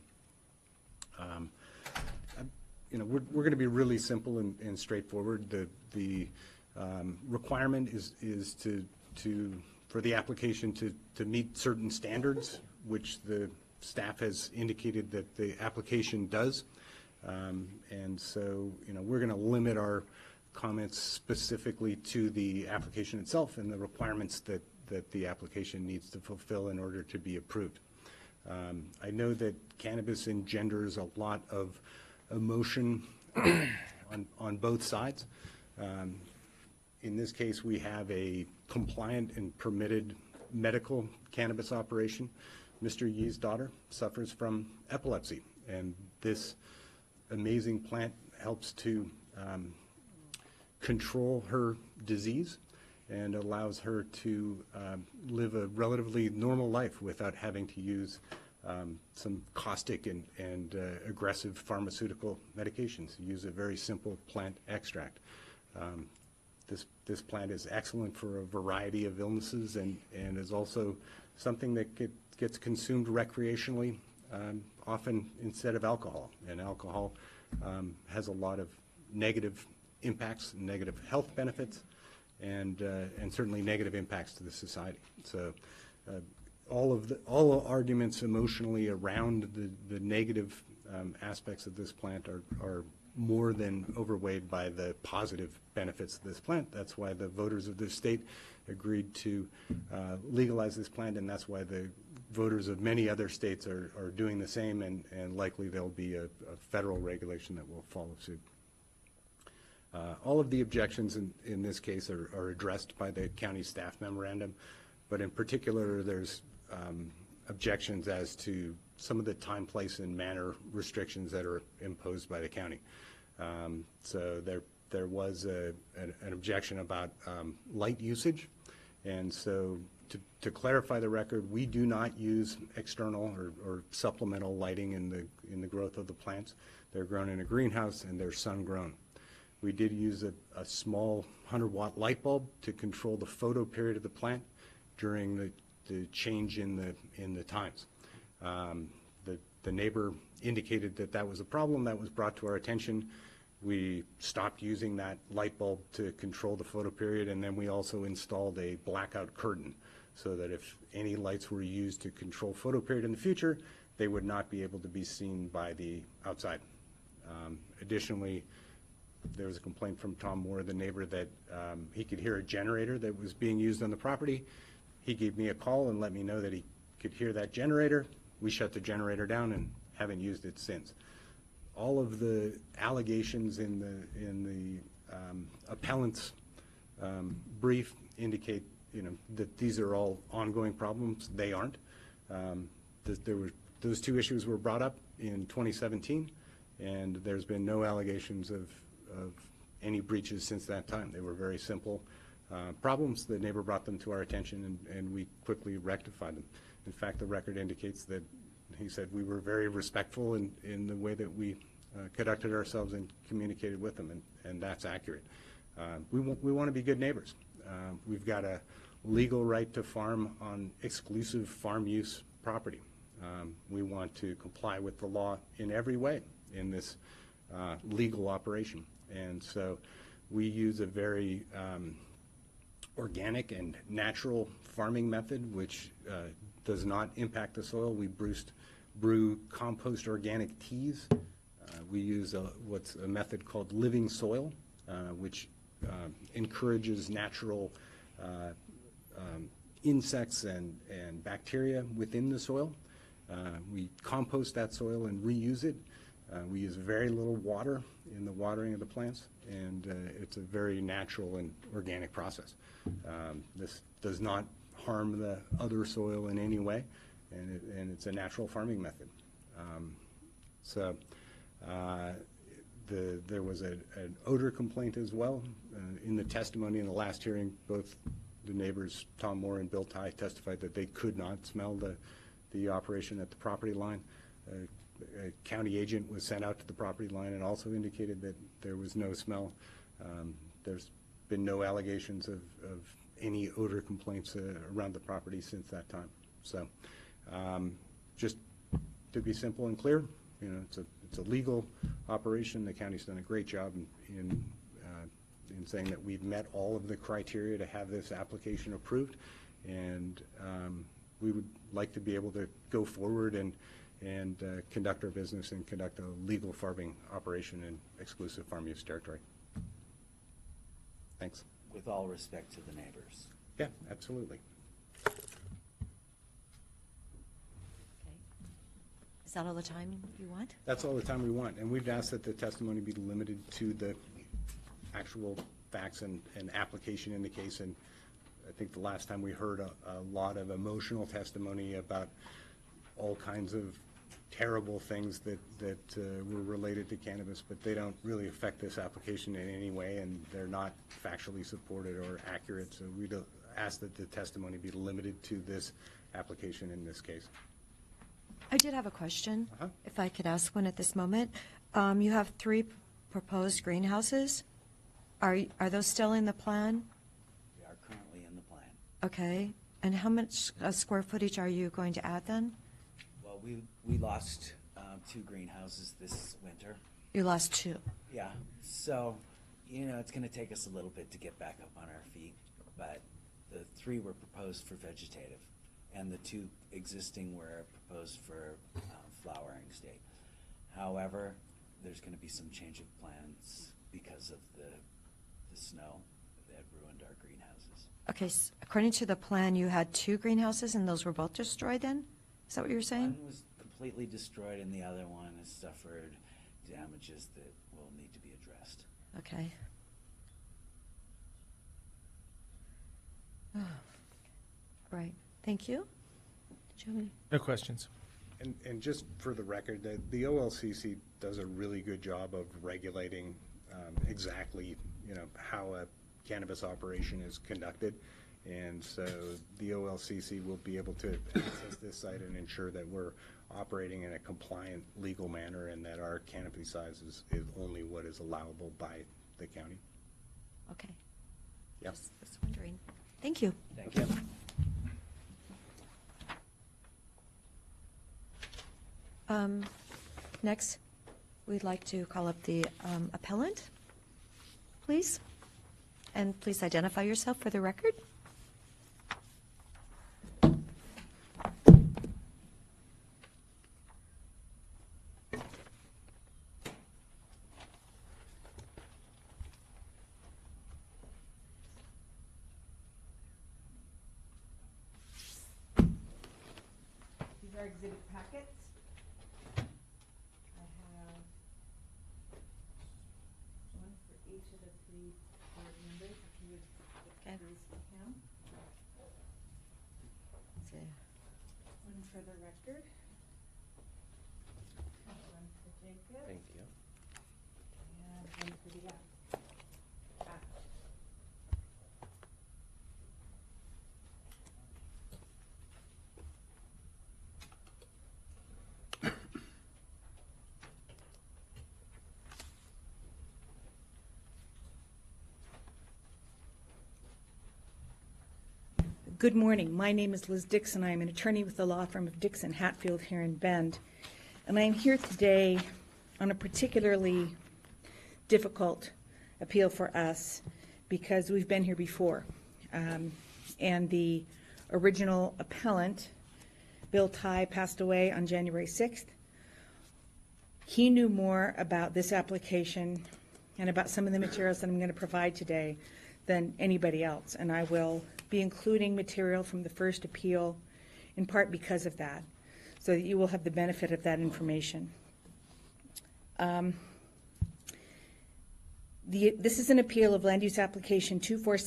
We're going to be really simple and straightforward. The requirement is for the application to meet certain standards, which the staff has indicated that the application does. And so, we're going to limit our comments specifically to the application itself and the requirements that the application needs to fulfill in order to be approved. I know that cannabis engenders a lot of emotion on both sides. In this case, we have a compliant and permitted medical cannabis operation. Mr. Yee's daughter suffers from epilepsy, and this amazing plant helps to control her disease and allows her to live a relatively normal life without having to use some caustic and aggressive pharmaceutical medications. Use a very simple plant extract. This plant is excellent for a variety of illnesses and is also something that gets consumed recreationally, often instead of alcohol. And alcohol has a lot of negative impacts, negative health benefits, and certainly negative impacts to the society. So all arguments emotionally around the negative aspects of this plant are more than overweighed by the positive benefits of this plant. That's why the voters of this state agreed to legalize this plant, and that's why the voters of many other states are doing the same, and likely there'll be a federal regulation that will follow suit. All of the objections in this case are addressed by the county staff memorandum, but in particular there's objections as to some of the time, place, and manner restrictions that are imposed by the county. So there was an objection about light usage, and so to clarify the record, we do not use external or supplemental lighting in the growth of the plants. They're grown in a greenhouse and they're sun grown. We did use a small 100-watt light bulb to control the photo period of the plant during the change in the times. The neighbor indicated that was a problem that was brought to our attention. We stopped using that light bulb to control the photo period, and then we also installed a blackout curtain so that if any lights were used to control photo period in the future, they would not be able to be seen by the outside. Additionally, there was a complaint from Tom Moore, the neighbor, that he could hear a generator that was being used on the property. He gave me a call and let me know that he could hear that generator. We shut the generator down and haven't used it since. All of the allegations in the appellant's brief indicate, that these are all ongoing problems. They aren't. Those two issues were brought up in 2017, and there's been no allegations of any breaches since that time. They were very simple problems. The neighbor brought them to our attention, and we quickly rectified them. In fact, the record indicates that he said we were very respectful in the way that we conducted ourselves and communicated with them, and that's accurate. We want to be good neighbors. We've got a legal right to farm on exclusive farm use property. We want to comply with the law in every way in this legal operation. And so we use a very organic and natural farming method, which does not impact the soil. We brew compost organic teas. We use what's a method called living soil, which encourages natural insects and bacteria within the soil. We compost that soil and reuse it. We use very little water in the watering of the plants, and it's a very natural and organic process. This does not harm the other soil in any way, and it's a natural farming method. There was an odor complaint as well. In the testimony in the last hearing, both the neighbors, Tom Moore and Bill Ty, testified that they could not smell the operation at the property line. A county agent was sent out to the property line and also indicated that there was no smell. There's been no allegations of any odor complaints around the property since that time. So just to be simple and clear, it's a legal operation. The county's done a great job in saying that we've met all of the criteria to have this application approved, and we would like to be able to go forward and conduct our business and conduct a legal farming operation in exclusive farm use territory. Thanks. With all respect to the neighbors. Yeah, absolutely. Is that all the time you want? That's all the time we want, and we've asked that the testimony be limited to the actual facts and application in the case. And I think the last time we heard a lot of emotional testimony about all kinds of terrible things that were related to cannabis, but they don't really affect this application in any way, and they're not factually supported or accurate. So we ask that the testimony be limited to this application in this case. I did have a question, if I could ask one at this moment. You have 3 proposed greenhouses. Are those still in the plan? They are currently in the plan. Okay. And how much square footage are you going to add then? Well, we lost 2 greenhouses this winter. You lost 2. Yeah, so, it's going to take us a little bit to get back up on our feet, but the 3 were proposed for vegetative, and the 2 existing were proposed for flowering state. However, there's going to be some change of plans because of the snow that ruined our greenhouses. Okay, so according to the plan, you had 2 greenhouses, and those were both destroyed then? Is that what you're saying? One was completely destroyed, and the other one has suffered damages that will need to be addressed. Okay. Right. Thank you. Did you have any? No questions. And just for the record, the OLCC does a really good job of regulating exactly, how a cannabis operation is conducted. And so the OLCC will be able to access this site and ensure that we're operating in a compliant legal manner and that our canopy size is only what is allowable by the county. Okay. Yes. Just wondering. Thank you. Thank you. Next, we'd like to call up the appellant, please. And please identify yourself for the record. These are exhibit packets. I have one for each of the 3 board members. If you would get these for him. One for the record. One for Jacob. Thank you. And one for the back. Good morning. My name is Liz Dixon. I am an attorney with the law firm of Dixon Hatfield here in Bend. And I am here today on a particularly difficult appeal for us because we've been here before. And the original appellant Bill Ty passed away on January 6th. He knew more about this application and about some of the materials that I'm going to provide today than anybody else, and I will be including material from the first appeal in part because of that, so that you will have the benefit of that information. This is an appeal of land use application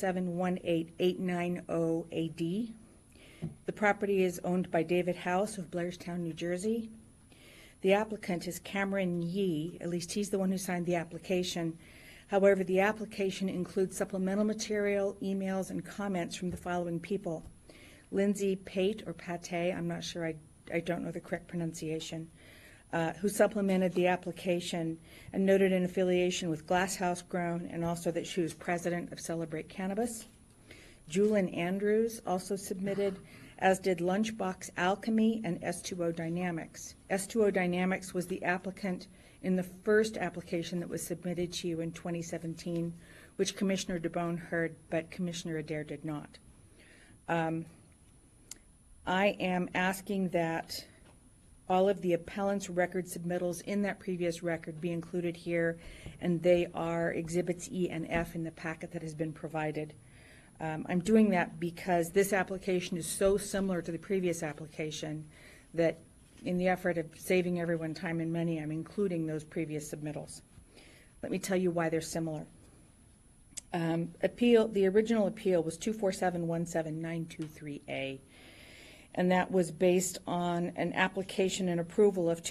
24718-890-AD. The property is owned by David House of Blairstown, New Jersey. The applicant is Cameron Yee, at least he's the one who signed the application. However, the application includes supplemental material, emails, and comments from the following people. Lindsay Pate, or Pate, I'm not sure, I don't know the correct pronunciation, who supplemented the application and noted an affiliation with Glass House Grown and also that she was president of Celebrate Cannabis. Julian Andrews also submitted, as did Lunchbox Alchemy and S2O Dynamics. S2O Dynamics was the applicant in the first application that was submitted to you in 2017, which Commissioner DeBone heard, but Commissioner Adair did not. I am asking that all of the appellant's record submittals in that previous record be included here, and they are Exhibits E and F in the packet that has been provided. I'm doing that because this application is so similar to the previous application that in the effort of saving everyone time and money, I'm including those previous submittals. Let me tell you why they're similar. The original appeal was 247-17923A, and that was based on an application and approval of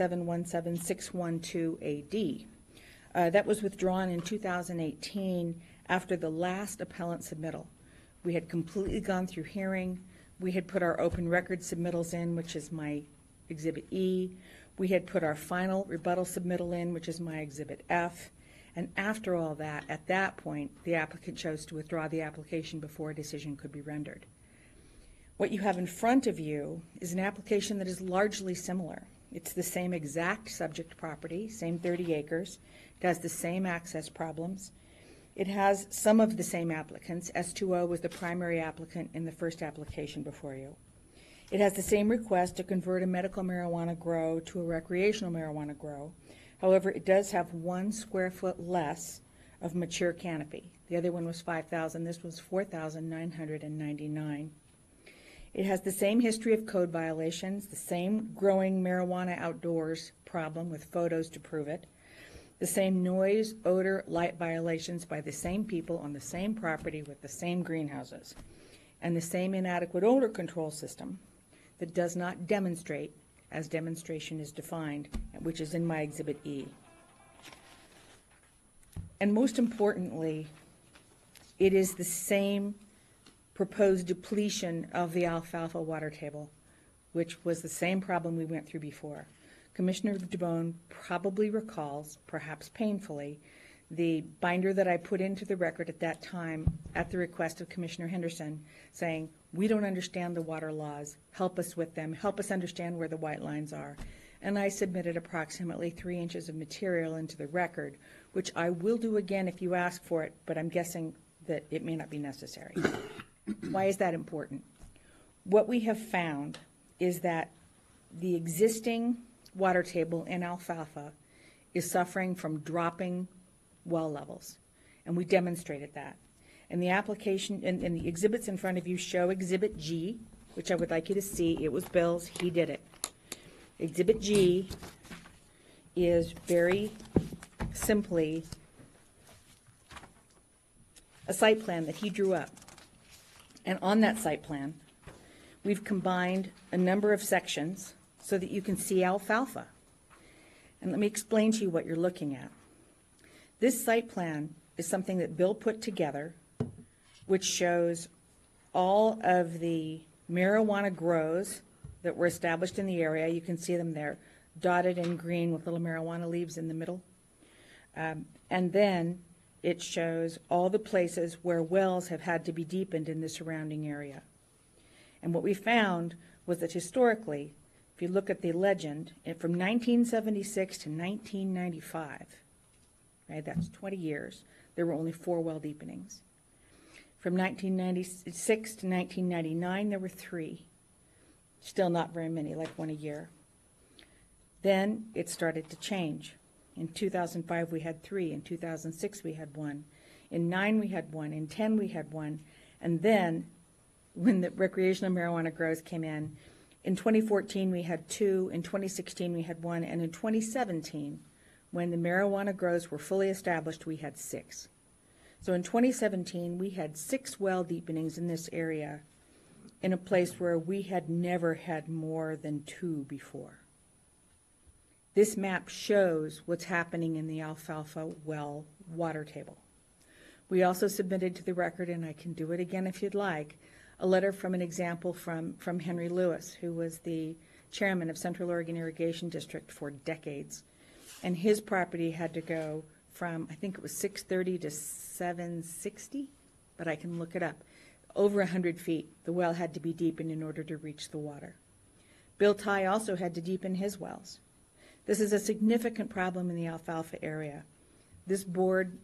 247-17612AD. That was withdrawn in 2018 after the last appellant submittal. We had completely gone through hearing. We had put our open record submittals in, which is my Exhibit E. We had put our final rebuttal submittal in, which is my Exhibit F. And after all that, at that point, the applicant chose to withdraw the application before a decision could be rendered. What you have in front of you is an application that is largely similar. It's the same exact subject property, same 30 acres. It has the same access problems. It has some of the same applicants. S2O was the primary applicant in the first application before you. It has the same request to convert a medical marijuana grow to a recreational marijuana grow. However, it does have 1 square foot less of mature canopy. The other one was 5,000. This was 4,999. It has the same history of code violations, the same growing marijuana outdoors problem with photos to prove it, the same noise, odor, light violations by the same people on the same property with the same greenhouses, and the same inadequate odor control system that does not demonstrate as demonstration is defined, which is in my Exhibit E. And most importantly, it is the same proposed depletion of the alfalfa water table, which was the same problem we went through before. Commissioner DeBone probably recalls, perhaps painfully, the binder that I put into the record at that time at the request of Commissioner Henderson, saying, we don't understand the water laws, help us with them, help us understand where the white lines are. And I submitted approximately 3 inches of material into the record, which I will do again if you ask for it, but I'm guessing that it may not be necessary. Why is that important? What we have found is that the existing water table in alfalfa is suffering from dropping well levels, and we demonstrated that. And the application and the exhibits in front of you show Exhibit G, which I would like you to see. It was Bill's. He did it. Exhibit G is very simply a site plan that he drew up. And on that site plan, we've combined a number of sections so that you can see alfalfa. And let me explain to you what you're looking at. This site plan is something that Bill put together, which shows all of the marijuana grows that were established in the area. You can see them there, dotted in green with little marijuana leaves in the middle. And then it shows all the places where wells have had to be deepened in the surrounding area. And what we found was that historically, if you look at the legend, from 1976 to 1995, right, that's 20 years, there were only 4 well deepenings. From 1996 to 1999, there were 3. Still not very many, like one a year. Then it started to change. In 2005, we had 3. In 2006, we had 1. In 2009, we had 1. In 2010, we had 1. And then, when the recreational marijuana grows came in 2014, we had 2. In 2016, we had 1. And in 2017, when the marijuana grows were fully established, we had 6. So in 2017, we had 6 well deepenings in this area in a place where we had never had more than 2 before. This map shows what's happening in the alfalfa well water table. We also submitted to the record, and I can do it again if you'd like, a letter from an example from Henry Lewis, who was the chairman of Central Oregon Irrigation District for decades. And his property had to go from, I think it was 630 to 760, but I can look it up. Over 100 feet, the well had to be deepened in order to reach the water. Bill Ty also had to deepen his wells. This is a significant problem in the alfalfa area. This board,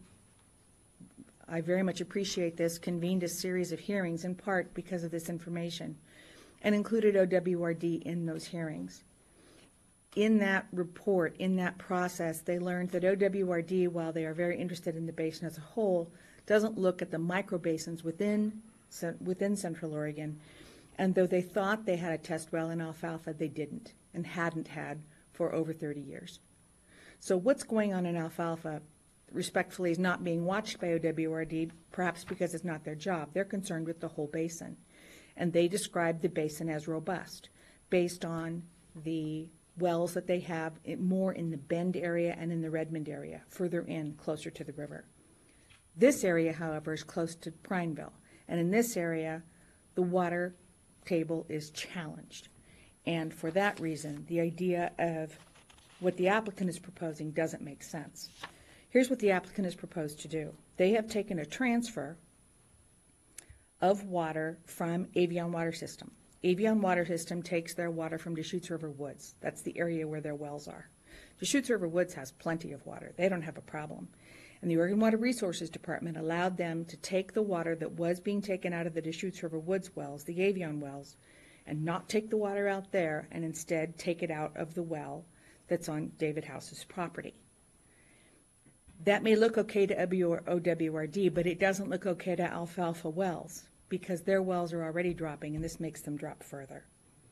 I very much appreciate this, convened a series of hearings in part because of this information and included OWRD in those hearings. In that report, in that process, they learned that OWRD, while they are very interested in the basin as a whole, doesn't look at the microbasins within Central Oregon. And though they thought they had a test well in alfalfa, they didn't and hadn't had for over 30 years. So what's going on in alfalfa, respectfully, is not being watched by OWRD, perhaps because it's not their job. They're concerned with the whole basin. And they describe the basin as robust based on the wells that they have more in the Bend area and in the Redmond area, further in, closer to the river. This area, however, is close to Prineville. And in this area, the water table is challenged. And for that reason, the idea of what the applicant is proposing doesn't make sense. Here's what the applicant has proposed to do. They have taken a transfer of water from Avion Water System. Avion Water System takes their water from Deschutes River Woods. That's the area where their wells are. Deschutes River Woods has plenty of water. They don't have a problem. And the Oregon Water Resources Department allowed them to take the water that was being taken out of the Deschutes River Woods wells, the Avion wells, and not take the water out there and instead take it out of the well that's on David House's property. That may look okay to OWRD, but it doesn't look okay to alfalfa wells because their wells are already dropping and this makes them drop further.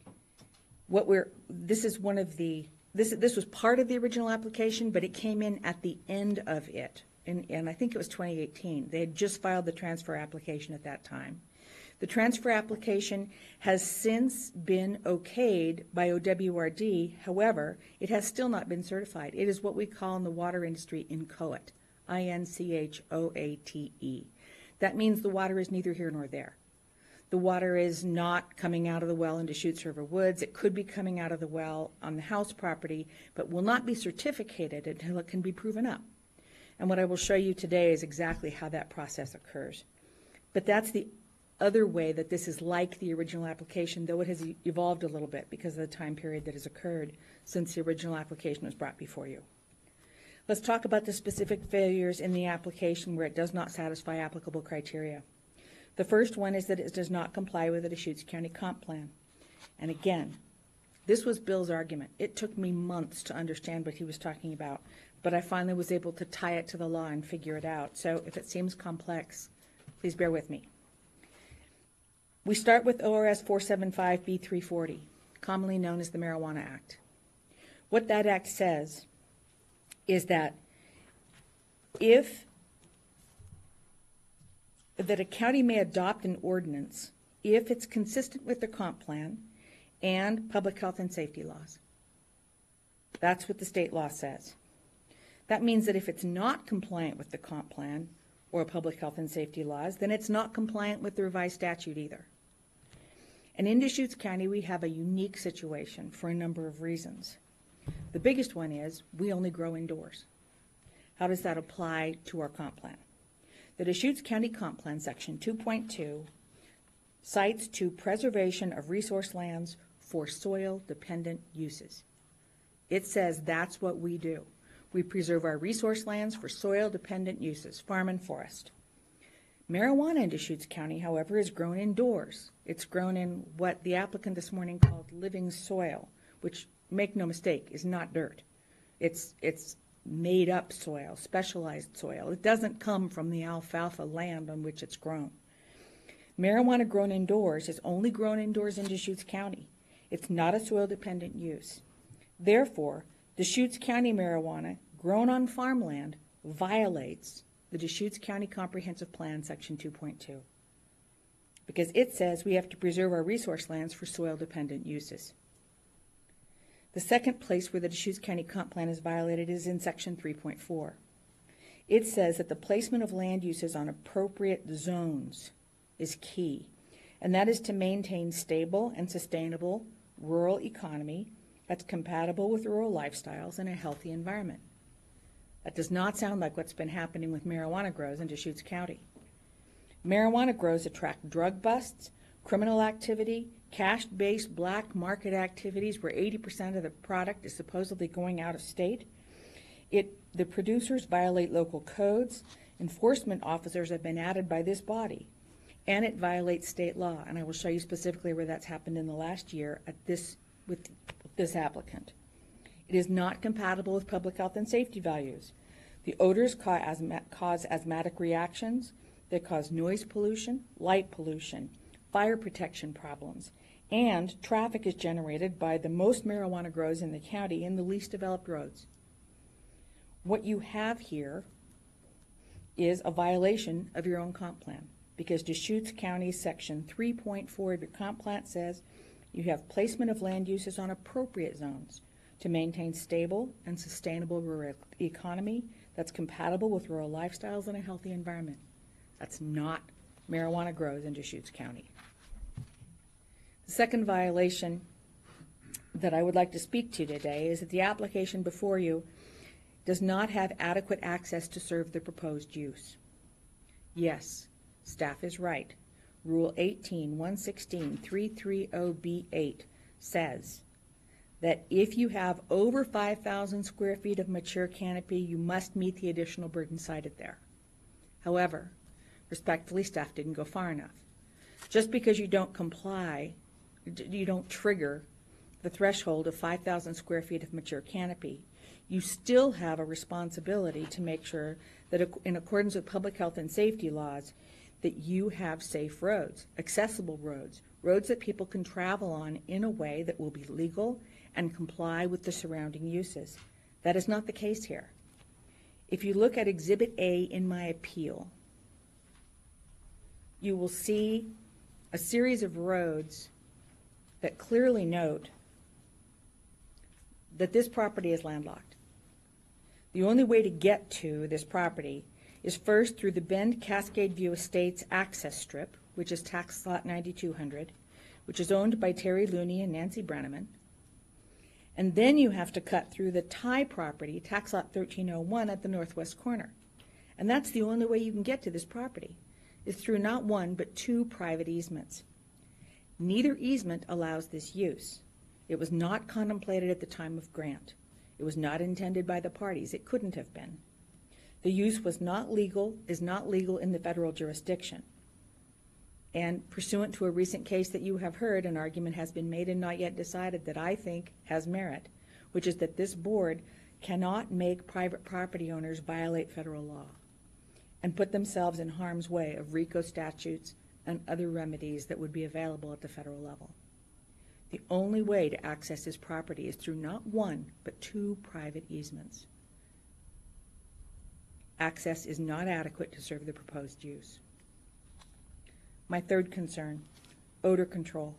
This was part of the original application, but it came in at the end of it. And I think it was 2018. They had just filed the transfer application at that time. The transfer application has since been okayed by OWRD. However, it has still not been certified. It is what we call in the water industry inchoate, I-N-C-H-O-A-T-E. That means the water is neither here nor there. The water is not coming out of the well in Deschutes River Woods. It could be coming out of the well on the house property, but will not be certificated until it can be proven up. And what I will show you today is exactly how that process occurs. But that's the other way that this is like the original application, though it has evolved a little bit because of the time period that has occurred since the original application was brought before you. Let's talk about the specific failures in the application where it does not satisfy applicable criteria. The first one is that it does not comply with the Deschutes County Comp Plan. And again, this was Bill's argument. It took me months to understand what he was talking about, but I finally was able to tie it to the law and figure it out. So if it seems complex, please bear with me. We start with ORS 475B340, commonly known as the Marijuana Act. What that act says is that that a county may adopt an ordinance if it's consistent with the comp plan and public health and safety laws. That's what the state law says. That means that if it's not compliant with the comp plan or public health and safety laws, then it's not compliant with the revised statute either. And in Deschutes County, we have a unique situation for a number of reasons. The biggest one is we only grow indoors. How does that apply to our comp plan? The Deschutes County Comp Plan, Section 2.2, cites to preservation of resource lands for soil-dependent uses. It says that's what we do. We preserve our resource lands for soil-dependent uses, farm and forest. Marijuana in Deschutes County, however, is grown indoors. It's grown in what the applicant this morning called living soil, which, make no mistake, is not dirt. It's made up soil, specialized soil. It doesn't come from the alfalfa land on which it's grown. Marijuana grown indoors is only grown indoors in Deschutes County. It's not a soil-dependent use. Therefore, Deschutes County marijuana grown on farmland violates the Deschutes County Comprehensive Plan, Section 2.2, because it says we have to preserve our resource lands for soil-dependent uses. The second place where the Deschutes County Comp Plan is violated is in Section 3.4. It says that the placement of land uses on appropriate zones is key, and that is to maintain stable and sustainable rural economy that's compatible with rural lifestyles and a healthy environment. That does not sound like what's been happening with marijuana grows in Deschutes County. Marijuana grows attract drug busts, criminal activity, cash-based black market activities where 80% of the product is supposedly going out of state. The producers violate local codes. Enforcement officers have been added by this body, and it violates state law. And I will show you specifically where that's happened in the last year with this applicant. It is not compatible with public health and safety values. The odors cause asthmatic reactions. They cause noise pollution, light pollution, fire protection problems, and traffic is generated by the most marijuana grows in the county in the least developed roads. What you have here is a violation of your own comp plan, because Deschutes County Section 3.4 of your comp plan says you have placement of land uses on appropriate zones to maintain stable and sustainable rural economy that's compatible with rural lifestyles and a healthy environment. That's not marijuana grows in Deschutes County. The second violation that I would like to speak to today is that the application before you does not have adequate access to serve the proposed use. Yes, staff is right. Rule 18-116-330B8 says that if you have over 5,000 square feet of mature canopy, you must meet the additional burden cited there. However, respectfully, staff didn't go far enough. Just because you don't comply, you don't trigger the threshold of 5,000 square feet of mature canopy, you still have a responsibility to make sure that in accordance with public health and safety laws, that you have safe roads, accessible roads, roads that people can travel on in a way that will be legal and comply with the surrounding uses. That is not the case here. If you look at Exhibit A in my appeal, you will see a series of roads that clearly note that this property is landlocked. The only way to get to this property is first through the Bend Cascade View Estates access strip, which is tax lot 9200, which is owned by Terry Looney and Nancy Brenneman. And then you have to cut through the Thai property, tax lot 1301 at the northwest corner. And that's the only way you can get to this property, is through not one, but two private easements. Neither easement allows this use. It was not contemplated at the time of grant. It was not intended by the parties. It couldn't have been. The use was not legal, is not legal in the federal jurisdiction. And pursuant to a recent case that you have heard, an argument has been made and not yet decided that I think has merit, which is that this board cannot make private property owners violate federal law and put themselves in harm's way of RICO statutes and other remedies that would be available at the federal level. The only way to access this property is through not one, but two private easements. Access is not adequate to serve the proposed use. My third concern, odor control.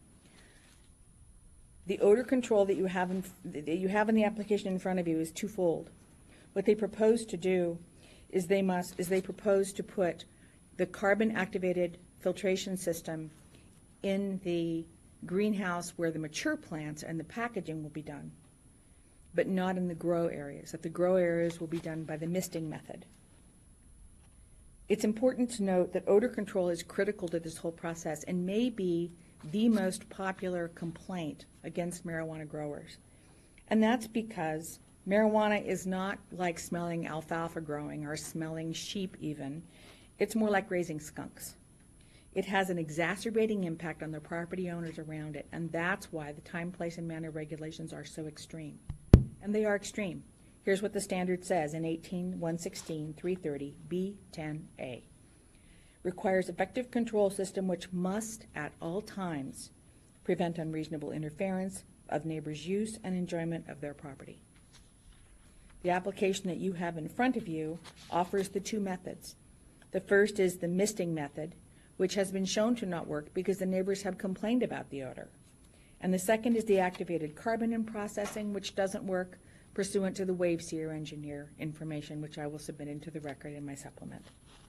The odor control that you have in the application in front of you is twofold. What they propose to do is they propose to put the carbon-activated filtration system in the greenhouse where the mature plants and the packaging will be done, but not in the grow areas. That the grow areas will be done by the misting method. It's important to note that odor control is critical to this whole process and may be the most popular complaint against marijuana growers. And that's because marijuana is not like smelling alfalfa growing or smelling sheep even. It's more like raising skunks. It has an exacerbating impact on the property owners around it, and that's why the time, place, and manner regulations are so extreme. And they are extreme. Here's what the standard says in 18.116.330 B10A. Requires effective control system which must at all times prevent unreasonable interference of neighbors' use and enjoyment of their property. The application that you have in front of you offers the two methods. The first is the misting method, which has been shown to not work because the neighbors have complained about the odor. And the second is the activated carbon in processing, which doesn't work pursuant to the wave seer engineer information, which I will submit into the record in my supplement.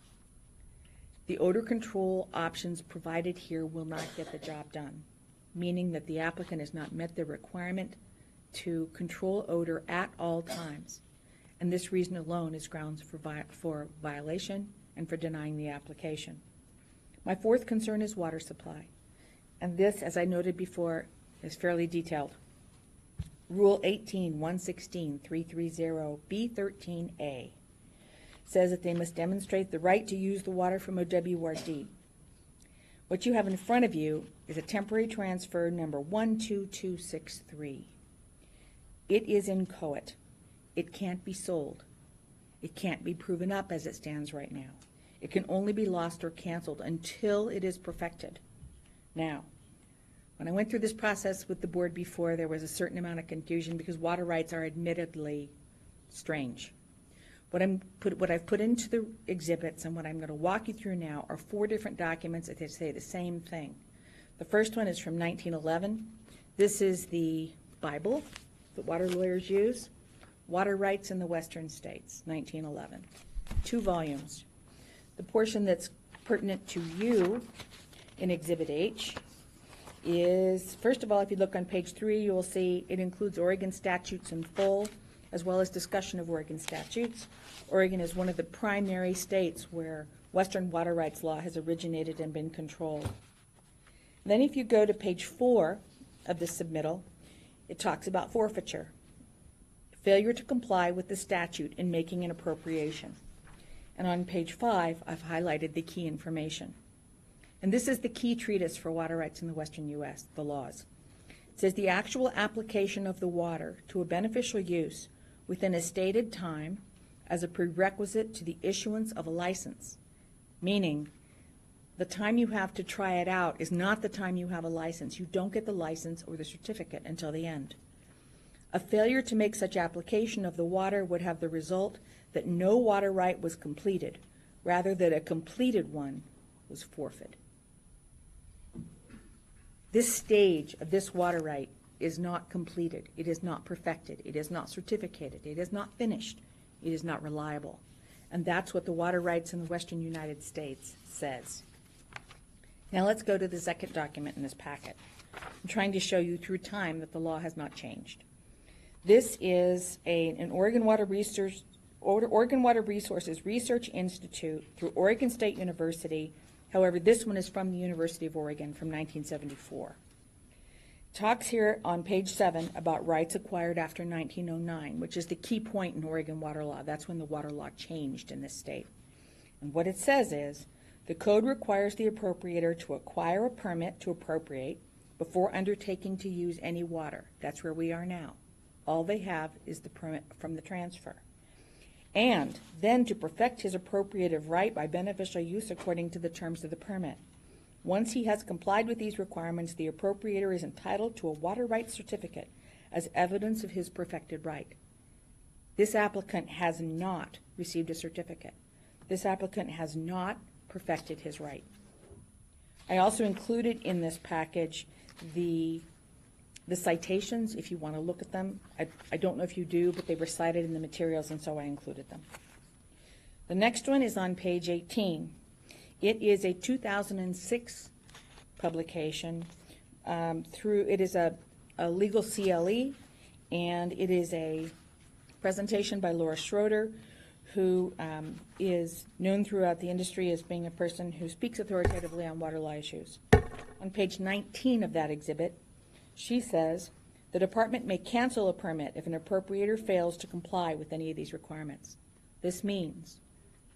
The odor control options provided here will not get the job done, meaning that the applicant has not met the requirement to control odor at all times. And this reason alone is grounds for violation and for denying the application. My fourth concern is water supply. And this, as I noted before, is fairly detailed. Rule 18.116.330 B13A says that they must demonstrate the right to use the water from a WRD. What you have in front of you is a temporary transfer number 12263. It is inchoate. It can't be sold. It can't be proven up as it stands right now. It can only be lost or canceled until it is perfected. Now, when I went through this process with the board before, there was a certain amount of confusion because water rights are admittedly strange. What I've put into the exhibits and what I'm going to walk you through now are 4 different documents that say the same thing. The first one is from 1911. This is the Bible that water lawyers use. Water Rights in the Western States, 1911. 2 volumes. The portion that's pertinent to you in Exhibit H is, first of all, if you look on page 3, you will see it includes Oregon statutes in full, as well as discussion of Oregon statutes. Oregon is one of the primary states where Western water rights law has originated and been controlled. Then if you go to page 4 of the submittal, it talks about forfeiture. Failure to comply with the statute in making an appropriation. And on page 5, I've highlighted the key information. And this is the key treatise for water rights in the Western U.S., the laws. It says the actual application of the water to a beneficial use within a stated time as a prerequisite to the issuance of a license, meaning the time you have to try it out is not the time you have a license. You don't get the license or the certificate until the end. A failure to make such application of the water would have the result that no water right was completed, rather that a completed one was forfeited. This stage of this water right is not completed. It is not perfected. It is not certificated. It is not finished. It is not reliable. And that's what the water rights in the Western United States says. Now let's go to the second document in this packet. I'm trying to show you through time that the law has not changed. This is an Oregon Water Resources Research Institute through Oregon State University. However, this one is from the University of Oregon from 1974. It talks here on page 7 about rights acquired after 1909, which is the key point in Oregon water law. That's when the water law changed in this state. And what it says is, the code requires the appropriator to acquire a permit to appropriate before undertaking to use any water. That's where we are now. All they have is the permit from the transfer. And then to perfect his appropriative right by beneficial use according to the terms of the permit. Once he has complied with these requirements, the appropriator is entitled to a water rights certificate as evidence of his perfected right. This applicant has not received a certificate. This applicant has not perfected his right. I also included in this package the citations, if you want to look at them. I don't know if you do, but they were cited in the materials, and so I included them. The next one is on page 18. It is a 2006 publication. It is a legal CLE, and it is a presentation by Laura Schroeder, who is known throughout the industry as being a person who speaks authoritatively on water law issues. On page 19 of that exhibit, she says, the department may cancel a permit if an appropriator fails to comply with any of these requirements. This means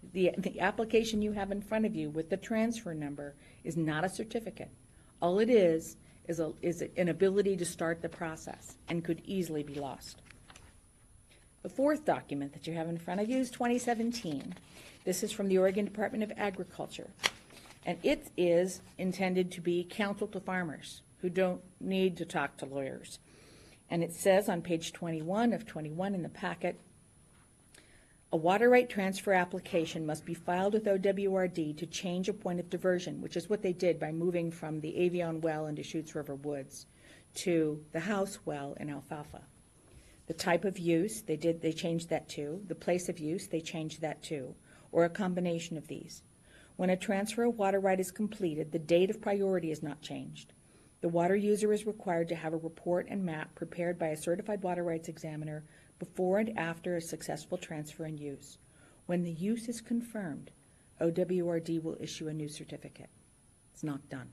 The application you have in front of you with the transfer number is not a certificate. All it is an ability to start the process and could easily be lost. The fourth document that you have in front of you is 2017. This is from the Oregon Department of Agriculture, and it is intended to be counsel to farmers who don't need to talk to lawyers. And it says on page 21 of 21 in the packet, a water right transfer application must be filed with OWRD to change a point of diversion, which is what they did by moving from the Avion well in Deschutes River Woods to the house well in Alfalfa. The type of use, they changed that too. The place of use, they changed that too, or a combination of these. When a transfer of water right is completed, the date of priority is not changed. The water user is required to have a report and map prepared by a certified water rights examiner before and after a successful transfer and use. When the use is confirmed, OWRD will issue a new certificate. It's not done.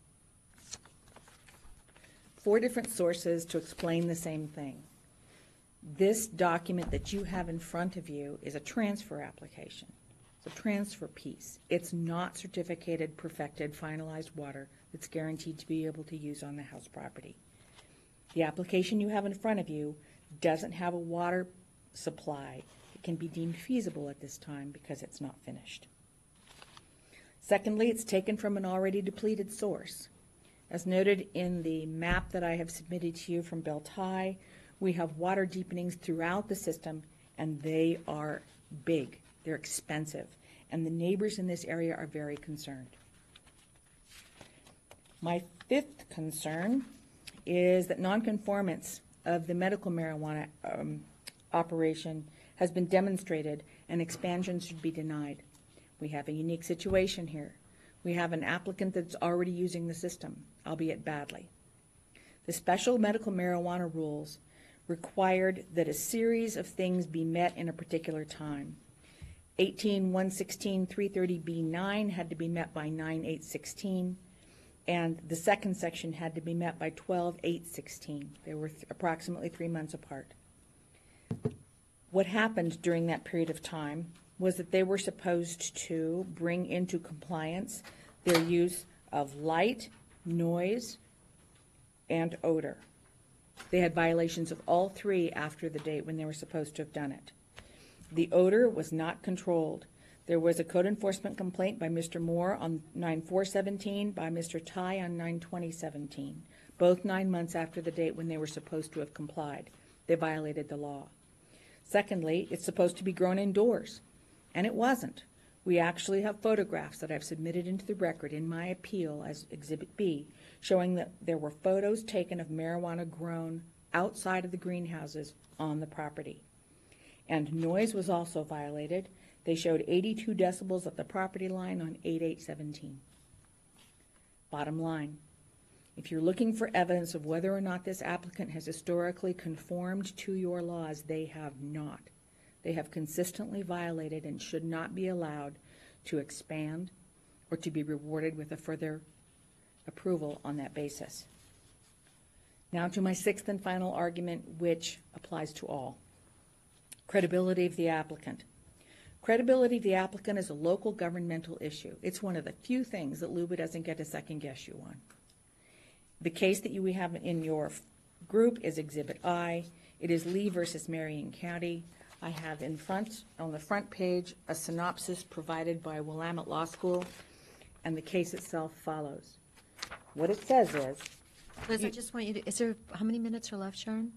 4 different sources to explain the same thing. This document that you have in front of you is a transfer application. It's a transfer piece. It's not certificated, perfected, finalized water that's guaranteed to be able to use on the house property. The application you have in front of you doesn't have a water supply. It can be deemed feasible at this time because it's not finished. Secondly, it's taken from an already depleted source. As noted in the map that I have submitted to you from Belt High, we have water deepenings throughout the system, and they are big. They're expensive, and the neighbors in this area are very concerned. My 5th concern is that nonconformance of the medical marijuana operation has been demonstrated, and expansion should be denied. We have a unique situation here. We have an applicant that's already using the system, albeit badly. The special medical marijuana rules required that a series of things be met in a particular time. 18.116.330B9 had to be met by 9.816, and the second section had to be met by 12.816. They were approximately 3 months apart. What happened during that period of time was that they were supposed to bring into compliance their use of light, noise, and odor. They had violations of all 3 after the date when they were supposed to have done it. The odor was not controlled. There was a code enforcement complaint by Mr. Moore on 9/4/17, by Mr. Ty on 9/20/17, both 9 months after the date when they were supposed to have complied. They violated the law. Secondly, it's supposed to be grown indoors, and it wasn't. We actually have photographs that I've submitted into the record in my appeal as Exhibit B, showing that there were photos taken of marijuana grown outside of the greenhouses on the property. And noise was also violated. They showed 82 decibels at the property line on 8/8/17. Bottom line, if you're looking for evidence of whether or not this applicant has historically conformed to your laws, they have not. They have consistently violated and should not be allowed to expand or to be rewarded with a further approval on that basis. Now to my 6th and final argument, which applies to all. Credibility of the applicant. Credibility of the applicant is a local governmental issue. It's one of the few things that LUBA doesn't get to second guess you on. The case that you have in your group is Exhibit I. It is Lee versus Marion County. I have in front, on the front page, a synopsis provided by Willamette Law School, and the case itself follows. What it says is... Liz, I just want you to, how many minutes are left, Sharon?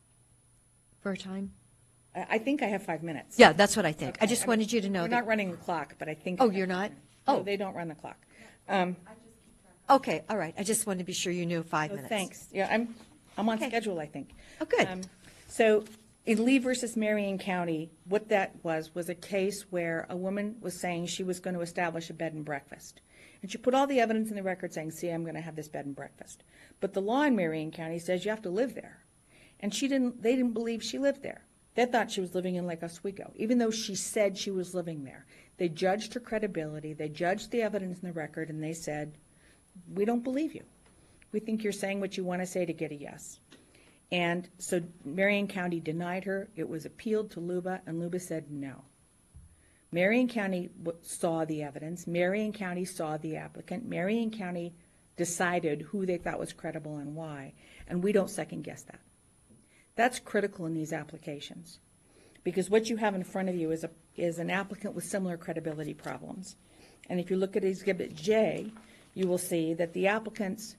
For time? I think I have 5 minutes. Yeah, that's what I think. Okay. I just wanted you to know We're that. not running the clock, but I think... Oh, you're not? No, Oh. they don't run the clock. Okay, all right. I just wanted to be sure you knew 5 Oh, minutes. thanks. Yeah, I'm on Okay. schedule, I think. Oh, good. So in Lee versus Marion County, what that was a case where a woman was saying she was going to establish a bed and breakfast. And she put all the evidence in the record saying, see, I'm going to have this bed and breakfast. But the law in Marion County says you have to live there. And they didn't believe she lived there. They thought she was living in Lake Oswego, even though she said she was living there. They judged her credibility. They judged the evidence in the record, and they said, we don't believe you. We think you're saying what you want to say to get a yes. And so Marion County denied her. It was appealed to LUBA, and LUBA said no. Marion County saw the evidence. Marion County saw the applicant. Marion County decided who they thought was credible and why, and we don't second guess that. That's critical in these applications, because what you have in front of you is an applicant with similar credibility problems. And if you look at Exhibit J, you will see that the applicant's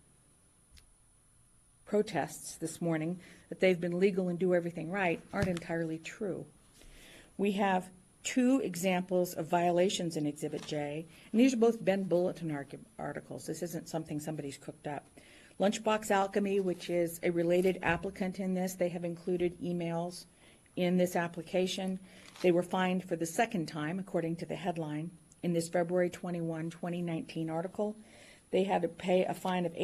protests this morning that they've been legal and do everything right aren't entirely true. We have 2 examples of violations in Exhibit J, and these are both Ben Bulletin articles. This isn't something somebody's cooked up. Lunchbox Alchemy, which is a related applicant in this, they have included emails in this application. They were fined for the second time, according to the headline, in this February 21, 2019 article. They had to pay a fine of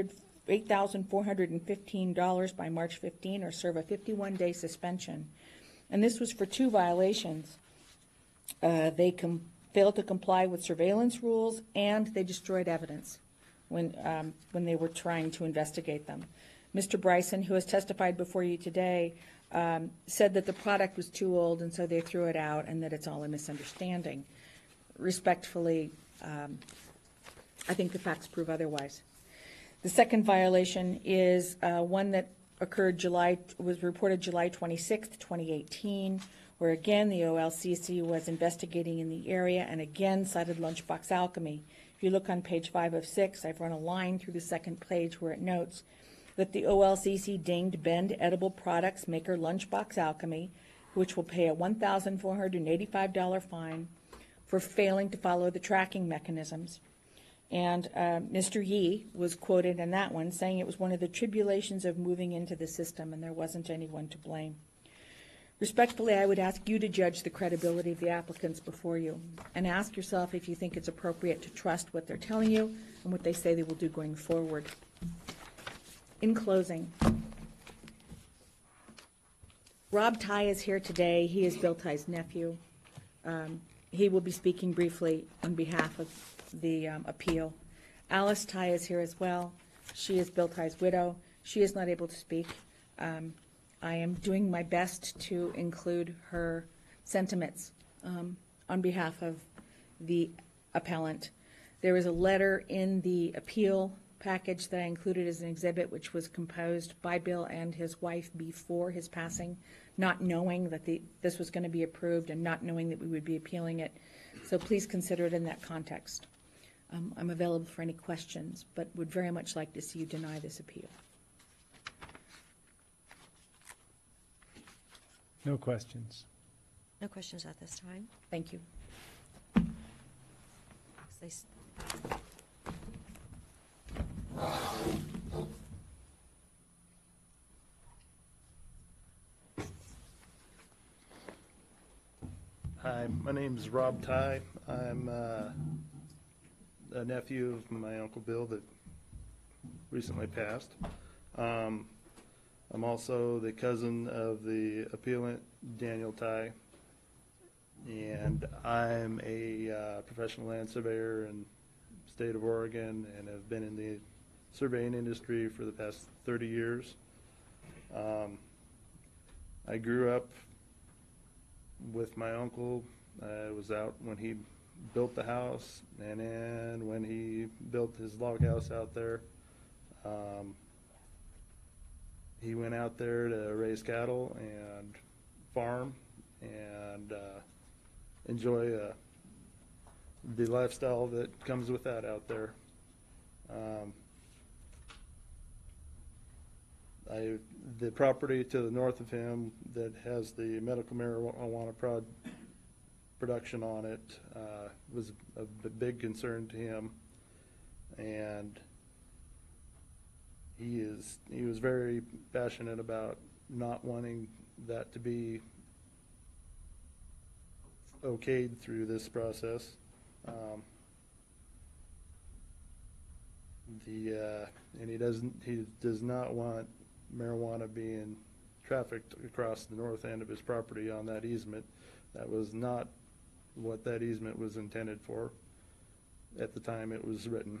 $8,415 by March 15 or serve a 51-day suspension. And this was for 2 violations. They failed to comply with surveillance rules, and they destroyed evidence when they were trying to investigate them. Mr. Bryson, who has testified before you today, said that the product was too old, and so they threw it out, and that it's all a misunderstanding. Respectfully, I think the facts prove otherwise. The second violation is one that was reported July 26th, 2018, where again the OLCC was investigating in the area and again cited Lunchbox Alchemy. If you look on page 5 of 6, I've run a line through the second page where it notes that the OLCC dinged Bend Edible Products maker Lunchbox Alchemy, which will pay a $1,485 fine for failing to follow the tracking mechanisms. And Mr. Yee was quoted in that one saying it was one of the tribulations of moving into the system and there wasn't anyone to blame. Respectfully, I would ask you to judge the credibility of the applicants before you and ask yourself if you think it's appropriate to trust what they're telling you and what they say they will do going forward. In closing, Rob Ty is here today. He is Bill Ty's nephew. He will be speaking briefly on behalf of the appeal. Alice Ty is here as well. She is Bill Ty's widow. She is not able to speak. I am doing my best to include her sentiments on behalf of the appellant. There is a letter in the appeal package that I included as an exhibit, which was composed by Bill and his wife before his passing, not knowing that this was going to be approved and not knowing that we would be appealing it. So please consider it in that context. I'm available for any questions, but would very much like to see you deny this appeal. No questions. No questions at this time. Thank you. Hi, my name is Rob Ty. I'm a nephew of my Uncle Bill that recently passed. I'm also the cousin of the appellant, Daniel Ty, and I'm a professional land surveyor in the state of Oregon and have been in the surveying industry for the past 30 years. I grew up with my uncle. I was out when he built the house, and then when he built his log house out there, he went out there to raise cattle and farm and enjoy the lifestyle that comes with that out there. The property to the north of him that has the medical marijuana production on it was a big concern to him, and he was very passionate about not wanting that to be okayed through this process. And he does not want marijuana being trafficked across the north end of his property on that easement. That was not what that easement was intended for at the time it was written.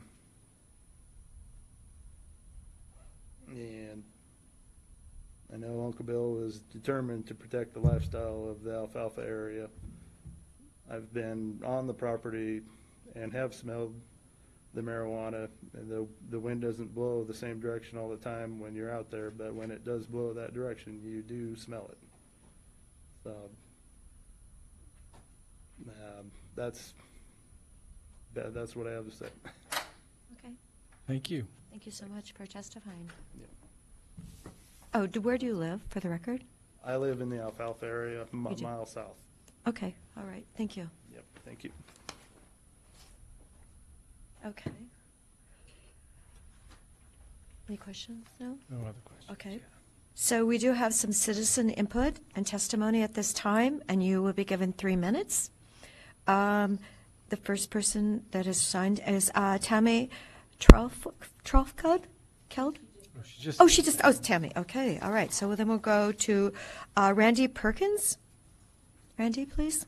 And I know Uncle Bill was determined to protect the lifestyle of the alfalfa area, I've been on the property and have smelled the marijuana, and the wind doesn't blow the same direction all the time when you're out there, but when it does blow that direction, you do smell it. So that's what I have to say. Okay. Thank you. Thank you so much for testifying. Oh, where do you live, for the record? I live in the Alfalfa area, a mile south. Okay, all right, thank you. Yep, thank you. Okay. Any questions? No? No other questions. Okay. So we do have some citizen input and testimony at this time, and you will be given 3 minutes. The first person that is signed is Tammy Trofkeld? It's Tammy. Okay, all right. So then we'll go to Randy Perkins. Randy, please.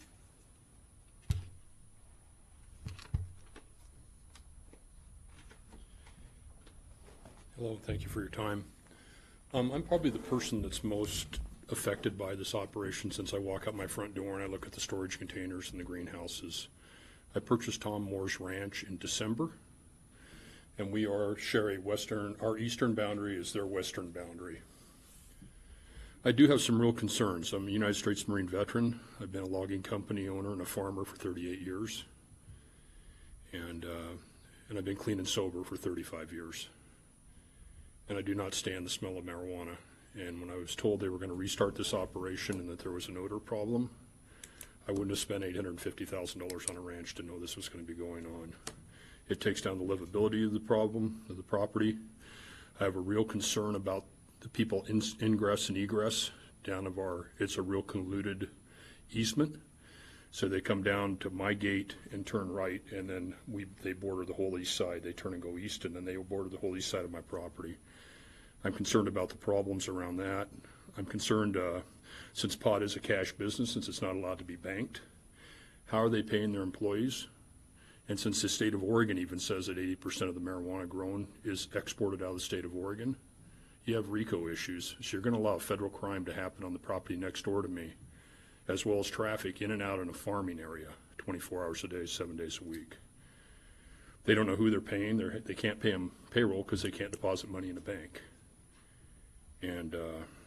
Hello, thank you for your time. I'm probably the person that's most affected by this operation since I walk out my front door and I look at the storage containers and the greenhouses. I purchased Tom Moore's ranch in December, and we share our eastern boundary is their western boundary. I do have some real concerns. I'm a United States Marine veteran. I've been a logging company owner and a farmer for 38 years, and I've been clean and sober for 35 years. And I do not stand the smell of marijuana. And when I was told they were going to restart this operation and that there was an odor problem, I wouldn't have spent $850,000 on a ranch to know this was going to be going on. It takes down the livability of the property. I have a real concern about the people ingress and egress down of it's a real convoluted easement. So they come down to my gate and turn right, and then they border the whole east side. They turn and go east, and then they border the whole east side of my property. I'm concerned about the problems around that. I'm concerned, since pot is a cash business, since it's not allowed to be banked, how are they paying their employees? And since the state of Oregon even says that 80% of the marijuana grown is exported out of the state of Oregon, you have RICO issues. So you're going to allow federal crime to happen on the property next door to me, as well as traffic in and out in a farming area, 24 hours a day, 7 days a week. They don't know who they're paying. They can't pay them payroll because they can't deposit money in a bank. And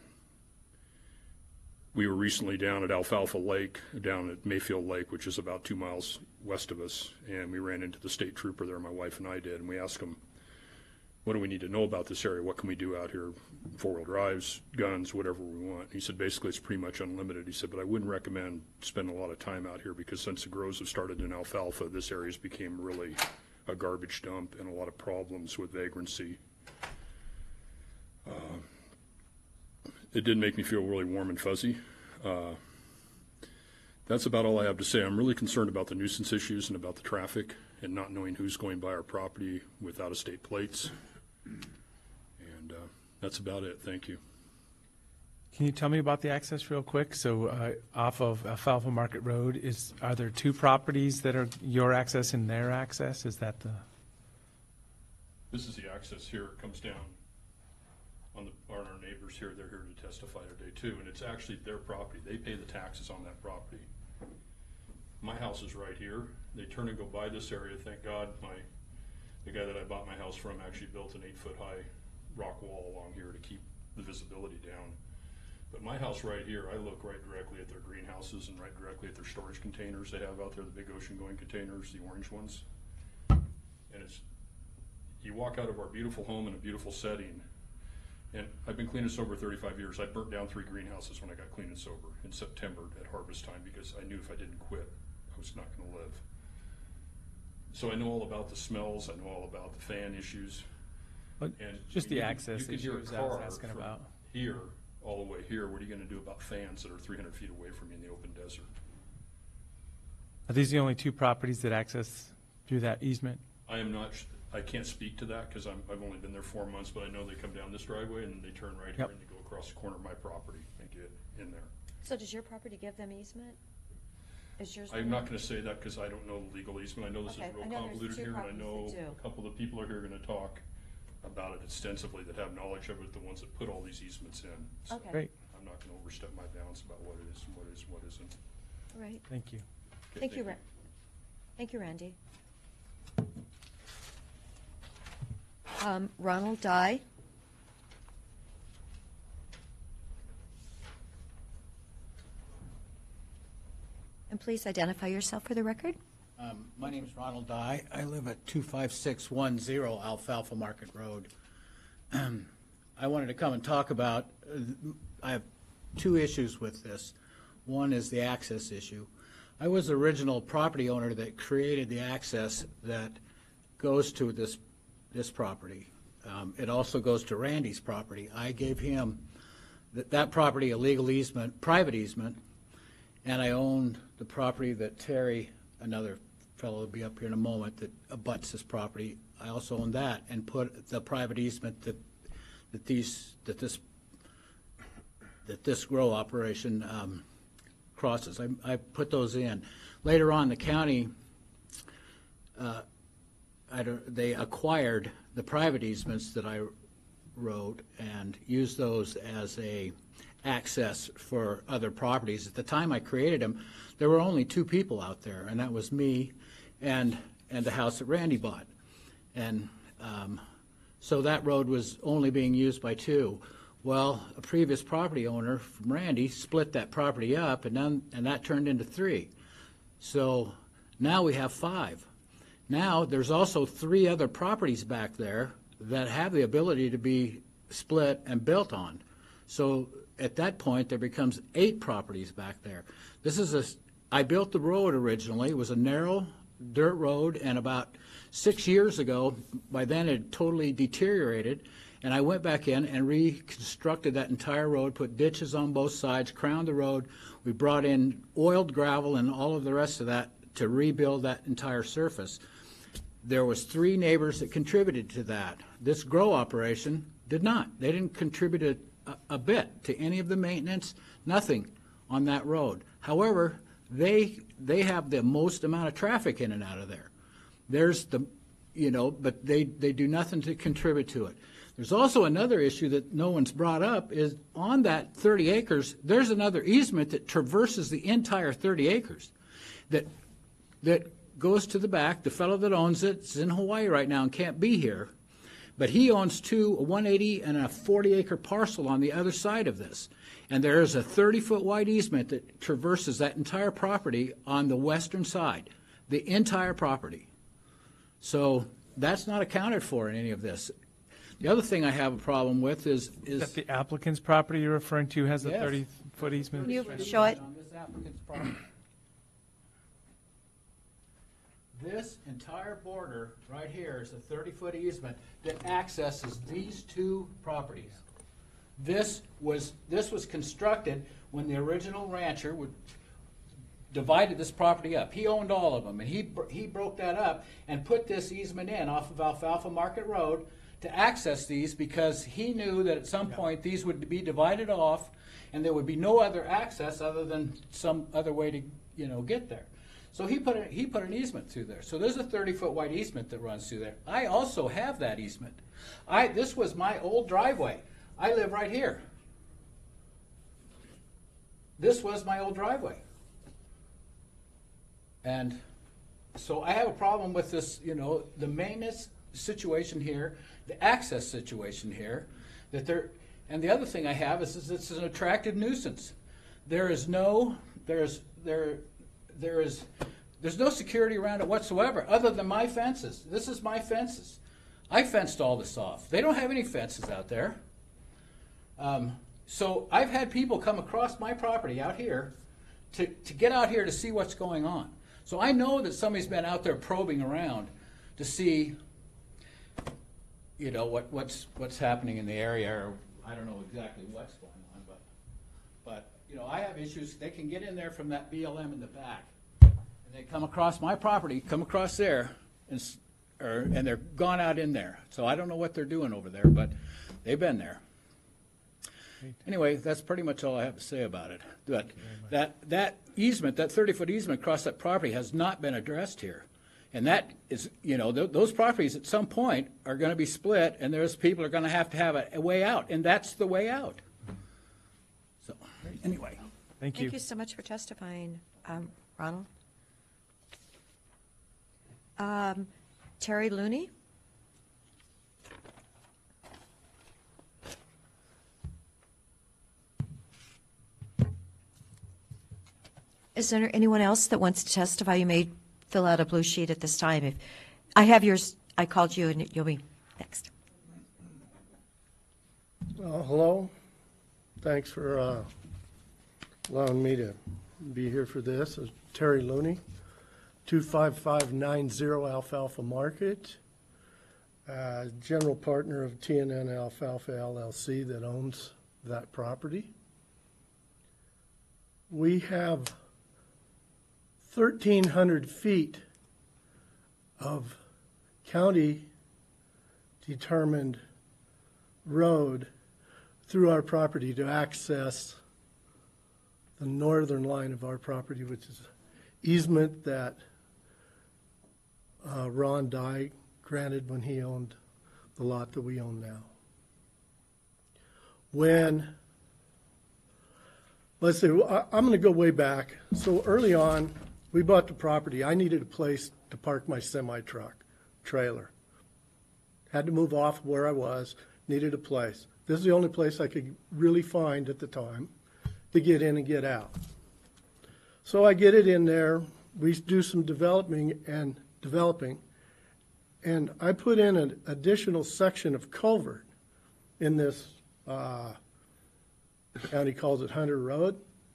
we were recently down at Alfalfa Lake, down at Mayfield Lake, which is about 2 miles west of us, and we ran into the state trooper there, my wife and I did, and we asked him, what do we need to know about this area? What can we do out here? 4-wheel drives, guns, whatever we want. He said, basically, it's pretty much unlimited. He said, but I wouldn't recommend spending a lot of time out here because since the grows have started in alfalfa, this area's became really a garbage dump and a lot of problems with vagrancy. It did make me feel really warm and fuzzy. That's about all I have to say. I'm really concerned about the nuisance issues and about the traffic and not knowing who's going by our property with out-of-state plates. And that's about it. Thank you. Can you tell me about the access real quick? So off of Alfalfa Market Road, are there 2 properties that are your access and their access? Is that the? This is the access here. It comes down on our neighbors here. They're here to testify today too, and it's actually their property. They pay the taxes on that property. My house is right here. They turn and go by this area. Thank God the guy that I bought my house from actually built an 8-foot high rock wall along here to keep the visibility down. But my house right here, I look right directly at their greenhouses and right directly at their storage containers they have out there, the big ocean-going containers, the orange ones. And you walk out of our beautiful home in a beautiful setting, and I've been clean and sober 35 years. I burnt down 3 greenhouses when I got clean and sober in September at harvest time because I knew if I didn't quit, I was not going to live. So I know all about the smells. I know all about the fan issues. But and just the access you could hear a issues I was car asking from about. Here all the way here. What are you going to do about fans that are 300 feet away from you in the open desert? Are these the only 2 properties that access through that easement? I can't speak to that because I've only been there 4 months, but I know they come down this driveway and then they turn right here and they go across the corner of my property and get in there. So does your property give them easement? Is yours? I'm not going to say that because I don't know the legal easement. I know this is real I know convoluted there's 2 here, and I know properties that do. a couple of the people are here going to talk about it extensively that have knowledge of it, the ones that put all these easements in. So Okay. Great. I'm not going to overstep my bounds about what it is and what isn't. Right. Thank you. Thank you, thank you, Randy. Ronald Dye. And please identify yourself for the record. My name is Ronald Dye. I live at 25610 Alfalfa Market Road. I wanted to come and talk about, I have two issues with this. One is the access issue. I was the original property owner that created the access that goes to this property. It also goes to Randy's property. I gave him that property a legal easement, private easement, and I owned the property that Terry, another fellow will be up here in a moment, that abuts this property. I also own that and put the private easement that this grow operation crosses. I put those in. Later on, the county, they acquired the private easements that I wrote and used those as a access for other properties. At the time I created them, there were only two people out there, and that was me and the house that Randy bought. And so that road was only being used by two. Well, a previous property owner from Randy split that property up, and that turned into three. So now we have five. Now there's also three other properties back there that have the ability to be split and built on. So at that point, there becomes 8 properties back there. I built the road originally. It was a narrow dirt road, and about 6 years ago, by then it had totally deteriorated, and I went back in and reconstructed that entire road, put ditches on both sides, crowned the road. We brought in oiled gravel and all of the rest of that to rebuild that entire surface. There was 3 neighbors that contributed to that. This grow operation did not. They didn't contribute a bit to any of the maintenance, nothing on that road. However, they have the most amount of traffic in and out of there. There's but they do nothing to contribute to it. There's also another issue that no one's brought up is on that 30 acres, there's another easement that traverses the entire 30 acres that goes to the back. The fellow that owns it is in Hawaii right now and can't be here. But he owns a 180 and a 40-acre parcel on the other side of this. And there is a 30-foot wide easement that traverses that entire property on the western side, the entire property. So that's not accounted for in any of this. The other thing I have a problem with is that the applicant's property you're referring to has a Yes. 30-foot easement? Can you show it? On this applicant's property. This entire border right here is a 30-foot easement that accesses these 2 properties. This was constructed when the original rancher divided this property up. He owned all of them, and he broke that up and put this easement in off of Alfalfa Market Road to access these because he knew that at some point these would be divided off and there would be no other access other than some other way to get there. So he put an easement through there. So there's a 30-foot wide easement that runs through there. I also have that easement. This was my old driveway. I live right here. This was my old driveway. And so I have a problem with this, the maintenance situation here, the access situation here, and the other thing I have is this is an attractive nuisance. There's no security around it whatsoever other than my fences. This is my fences. I fenced all this off. They don't have any fences out there. So I've had people come across my property out here to get out here to see what's going on. So I know that somebody's been out there probing around to see, what's happening in the area, or I don't know exactly what's going on, but I have issues. They can get in there from that BLM in the back, and they come across my property, come across there, and they're gone out in there. So I don't know what they're doing over there, but they've been there. Anyway, that's pretty much all I have to say about it. That easement, that 30-foot easement across that property has not been addressed here. And that is, those properties at some point are going to be split, and there's people are going to have a way out, and that's the way out. So, anyway. Thank you. Thank you so much for testifying, Ronald. Terry Looney? Is there anyone else that wants to testify? You may fill out a blue sheet at this time. If I have yours, I called you, and you'll be next. Hello. Thanks for allowing me to be here for this. Terry Looney, 25590 Alfalfa Market, general partner of TNN Alfalfa LLC that owns that property. We have 1,300 feet of county-determined road through our property to access the northern line of our property, which is easement that Ron Dye granted when he owned the lot that we own now. Let's see, I'm going to go way back. So early on, we bought the property. I needed a place to park my semi-truck trailer. Had to move off where I was, needed a place. This is the only place I could really find at the time to get in and get out. So I get it in there. We do some developing, and I put in an additional section of culvert in this, the county calls it Hunter Road,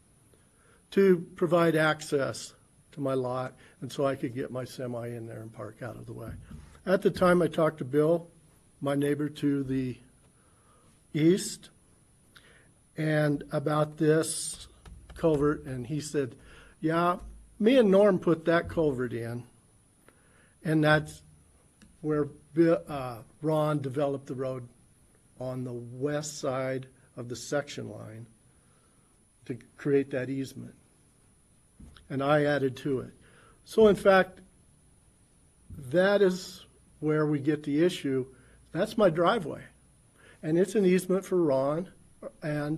to provide access to my lot, and so I could get my semi in there and park out of the way. At the time, I talked to Bill, my neighbor to the east, and about this culvert, and he said, yeah, me and Norm put that culvert in, and that's where Ron developed the road on the west side of the section line to create that easement. And I added to it. So in fact, that is where we get the issue. That's my driveway. And it's an easement for Ron and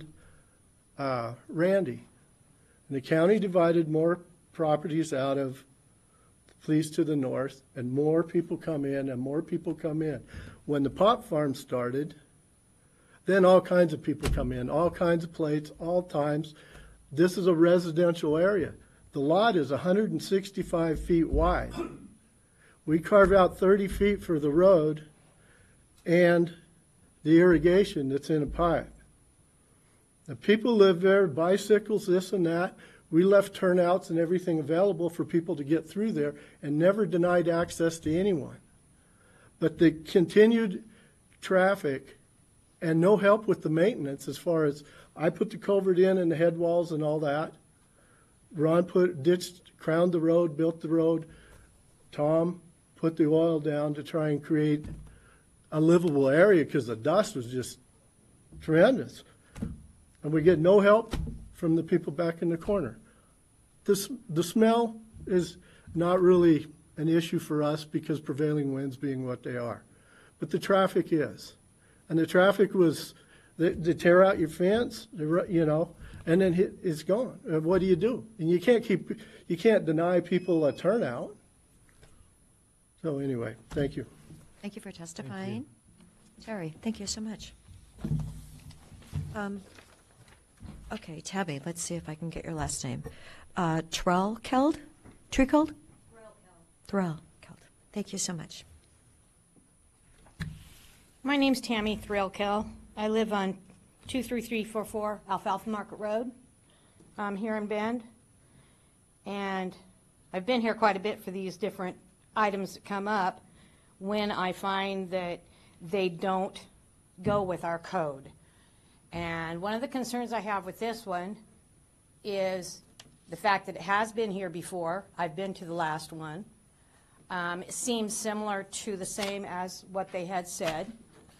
Randy. And the county divided more properties out of the police to the north, and more people come in and more people come in. When the pot farm started, then all kinds of people come in, all kinds of plates, all times. This is a residential area. The lot is 165 feet wide. We carve out 30 feet for the road and the irrigation that's in a pipe. The people live there, bicycles, this and that. We left turnouts and everything available for people to get through there and never denied access to anyone. But the continued traffic and no help with the maintenance, as far as I put the culvert in and the head walls and all that. Ron crowned the road, built the road. Tom put the oil down to try and create a livable area because the dust was just tremendous. And we get no help from the people back in the corner. The smell is not really an issue for us because prevailing winds being what they are. But the traffic is. And the traffic was, they tear out your fence, and then it's gone. And what do you do? And you can't deny people a turnout. So anyway, thank you. Thank you for testifying. Terry, thank you so much. Okay, Tabby, let's see if I can get your last name. Treekeld? Threlkeld. Thank you so much. My name's Tammy Threlkeld. I live on 23344 Alfalfa Market Road here in Bend. And I've been here quite a bit for these different items that come up when I find that they don't go with our code. And one of the concerns I have with this one is the fact that it has been here before. I've been to the last one. It seems similar to the same as what they had said.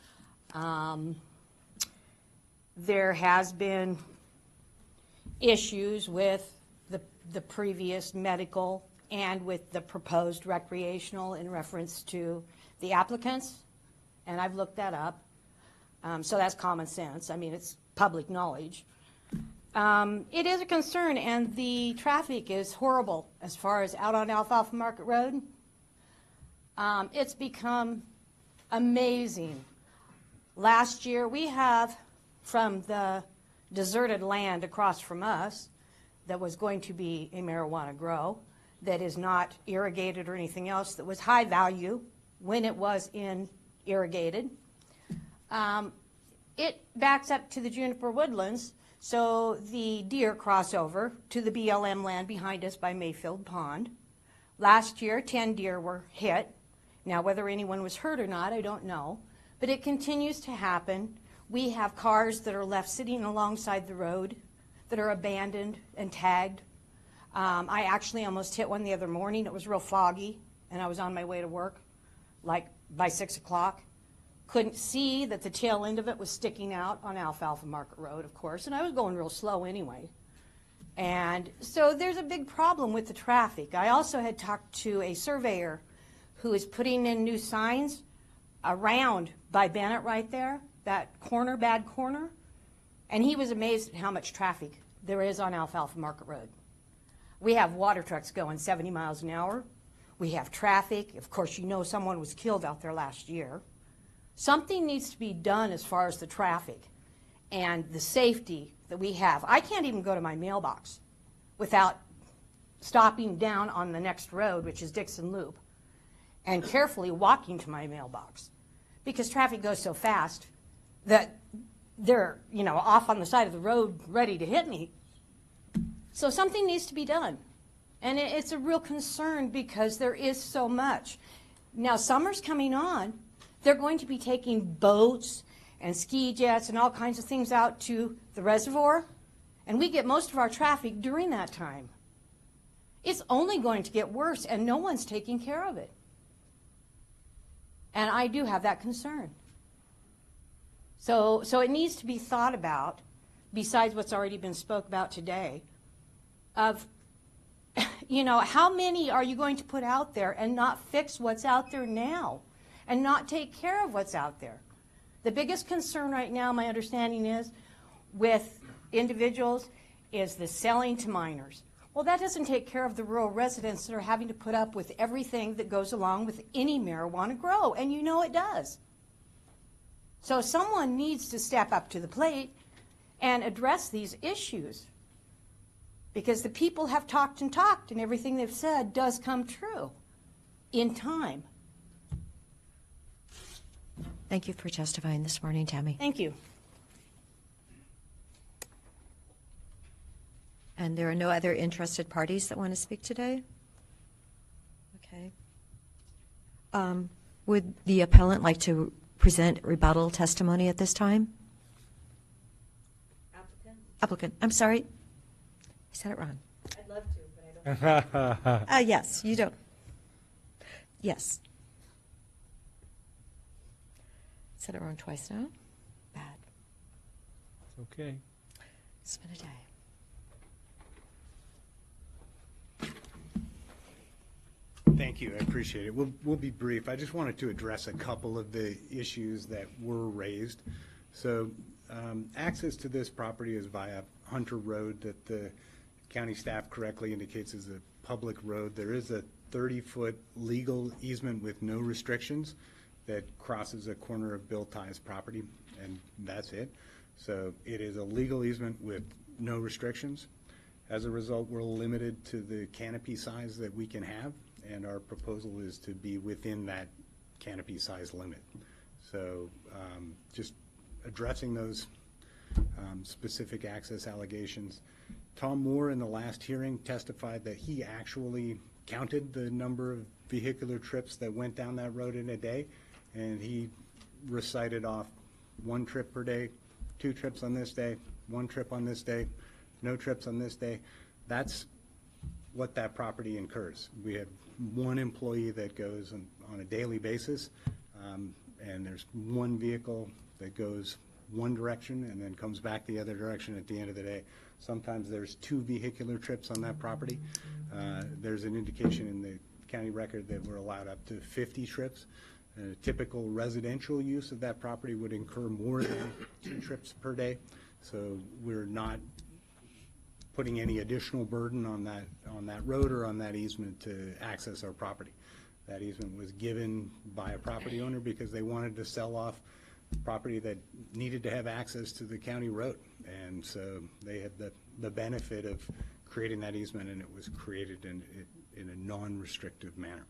There has been issues with the previous medical and with the proposed recreational in reference to the applicants, and I've looked that up. So that's common sense. I mean, it's public knowledge. It is a concern, and the traffic is horrible as far as out on Alfalfa Market Road. It's become amazing. Last year, we have from the deserted land across from us that was going to be a marijuana grow that is not irrigated or anything else, that was high value when it was irrigated. It backs up to the juniper woodlands, so the deer cross over to the BLM land behind us by Mayfield Pond. Last year, 10 deer were hit. Now, whether anyone was hurt or not, I don't know. But it continues to happen. We have cars that are left sitting alongside the road that are abandoned and tagged. I actually almost hit one the other morning. It was real foggy, and I was on my way to work, like by 6 o'clock. Couldn't see that the tail end of it was sticking out on Alfalfa Market Road, of course, and I was going real slow anyway. And so there's a big problem with the traffic. I also had talked to a surveyor who is putting in new signs around by Bennett right there, that corner, bad corner, and he was amazed at how much traffic there is on Alfalfa Market Road. We have water trucks going 70 miles an hour. We have traffic. Of course, you know someone was killed out there last year. Something needs to be done as far as the traffic and the safety that we have. I can't even go to my mailbox without stopping down on the next road, which is Dixon Loop, and carefully walking to my mailbox because traffic goes so fast that they're, off on the side of the road ready to hit me. So something needs to be done. And it's a real concern because there is so much. Now, summer's coming on. They're going to be taking boats and ski jets and all kinds of things out to the reservoir, and we get most of our traffic during that time. It's only going to get worse, and no one's taking care of it. And I do have that concern. So it needs to be thought about, besides what's already been spoke about today, of, how many are you going to put out there and not fix what's out there now? And not take care of what's out there. The biggest concern right now, my understanding is, with individuals, is the selling to minors. Well, that doesn't take care of the rural residents that are having to put up with everything that goes along with any marijuana grow, and you know it does. So someone needs to step up to the plate and address these issues, because the people have talked, and everything they've said does come true in time. Thank you for testifying this morning, Tammy. Thank you. And there are no other interested parties that want to speak today? Okay. Would the appellant like to present rebuttal testimony at this time? Applicant. I'm sorry. I said it wrong. I'd love to, but I don't. Yes, you don't. Yes. Said it wrong twice now. Bad. It's okay. It's been a day. Thank you. I appreciate it. We'll be brief. I just wanted to address a couple of the issues that were raised. So access to this property is via Hunter Road that the county staff correctly indicates is a public road. There is a 30-foot legal easement with no restrictions that crosses a corner of Bill Tye's property, and that's it. So it is a legal easement with no restrictions. As a result, we're limited to the canopy size that we can have, and our proposal is to be within that canopy size limit. So just addressing those specific access allegations. Tom Moore in the last hearing testified that he actually counted the number of vehicular trips that went down that road in a day, and he recited off 1 trip per day, 2 trips on this day, 1 trip on this day, no trips on this day. That's what that property incurs. We have 1 employee that goes on a daily basis, and there's 1 vehicle that goes one direction and then comes back the other direction at the end of the day. Sometimes there's 2 vehicular trips on that property. There's an indication in the county record that we're allowed up to 50 trips. Typical residential use of that property would incur more than 2 trips per day. So we're not putting any additional burden on that road or on that easement to access our property. That easement was given by a property owner because they wanted to sell off property that needed to have access to the county road. And so they had the benefit of creating that easement, and it was created in a non-restrictive manner.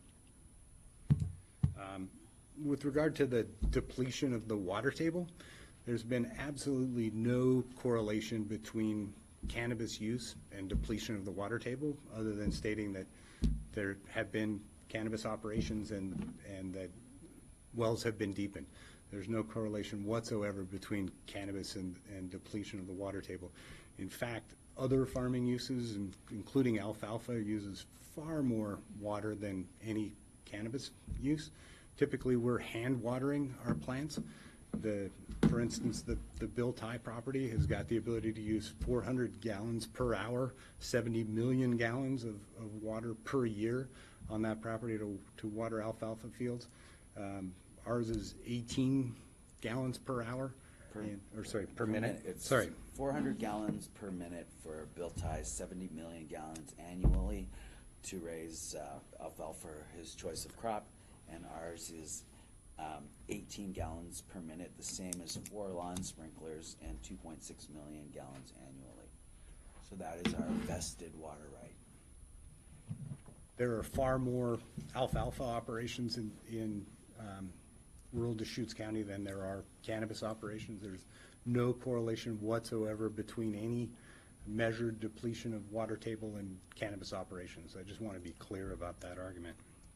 With regard to the depletion of the water table, there's been absolutely no correlation between cannabis use and depletion of the water table, other than stating that there have been cannabis operations and that wells have been deepened. There's no correlation whatsoever between cannabis and depletion of the water table. In fact, other farming uses, including alfalfa, uses far more water than any cannabis use. Typically, we're hand watering our plants. For instance, the Bill Ty property has got the ability to use 400 gallons per hour, 70 million gallons of water per year on that property to water alfalfa fields. Ours is 18 gallons per hour, per minute. It's 400 gallons per minute for Bill Ty's 70 million gallons annually to raise alfalfa, his choice of crop, and ours is 18 gallons per minute, the same as 4 lawn sprinklers, and 2.6 million gallons annually. So that is our vested water right. There are far more alfalfa operations in rural Deschutes County than there are cannabis operations. There's no correlation whatsoever between any measured depletion of water table and cannabis operations. I just want to be clear about that argument.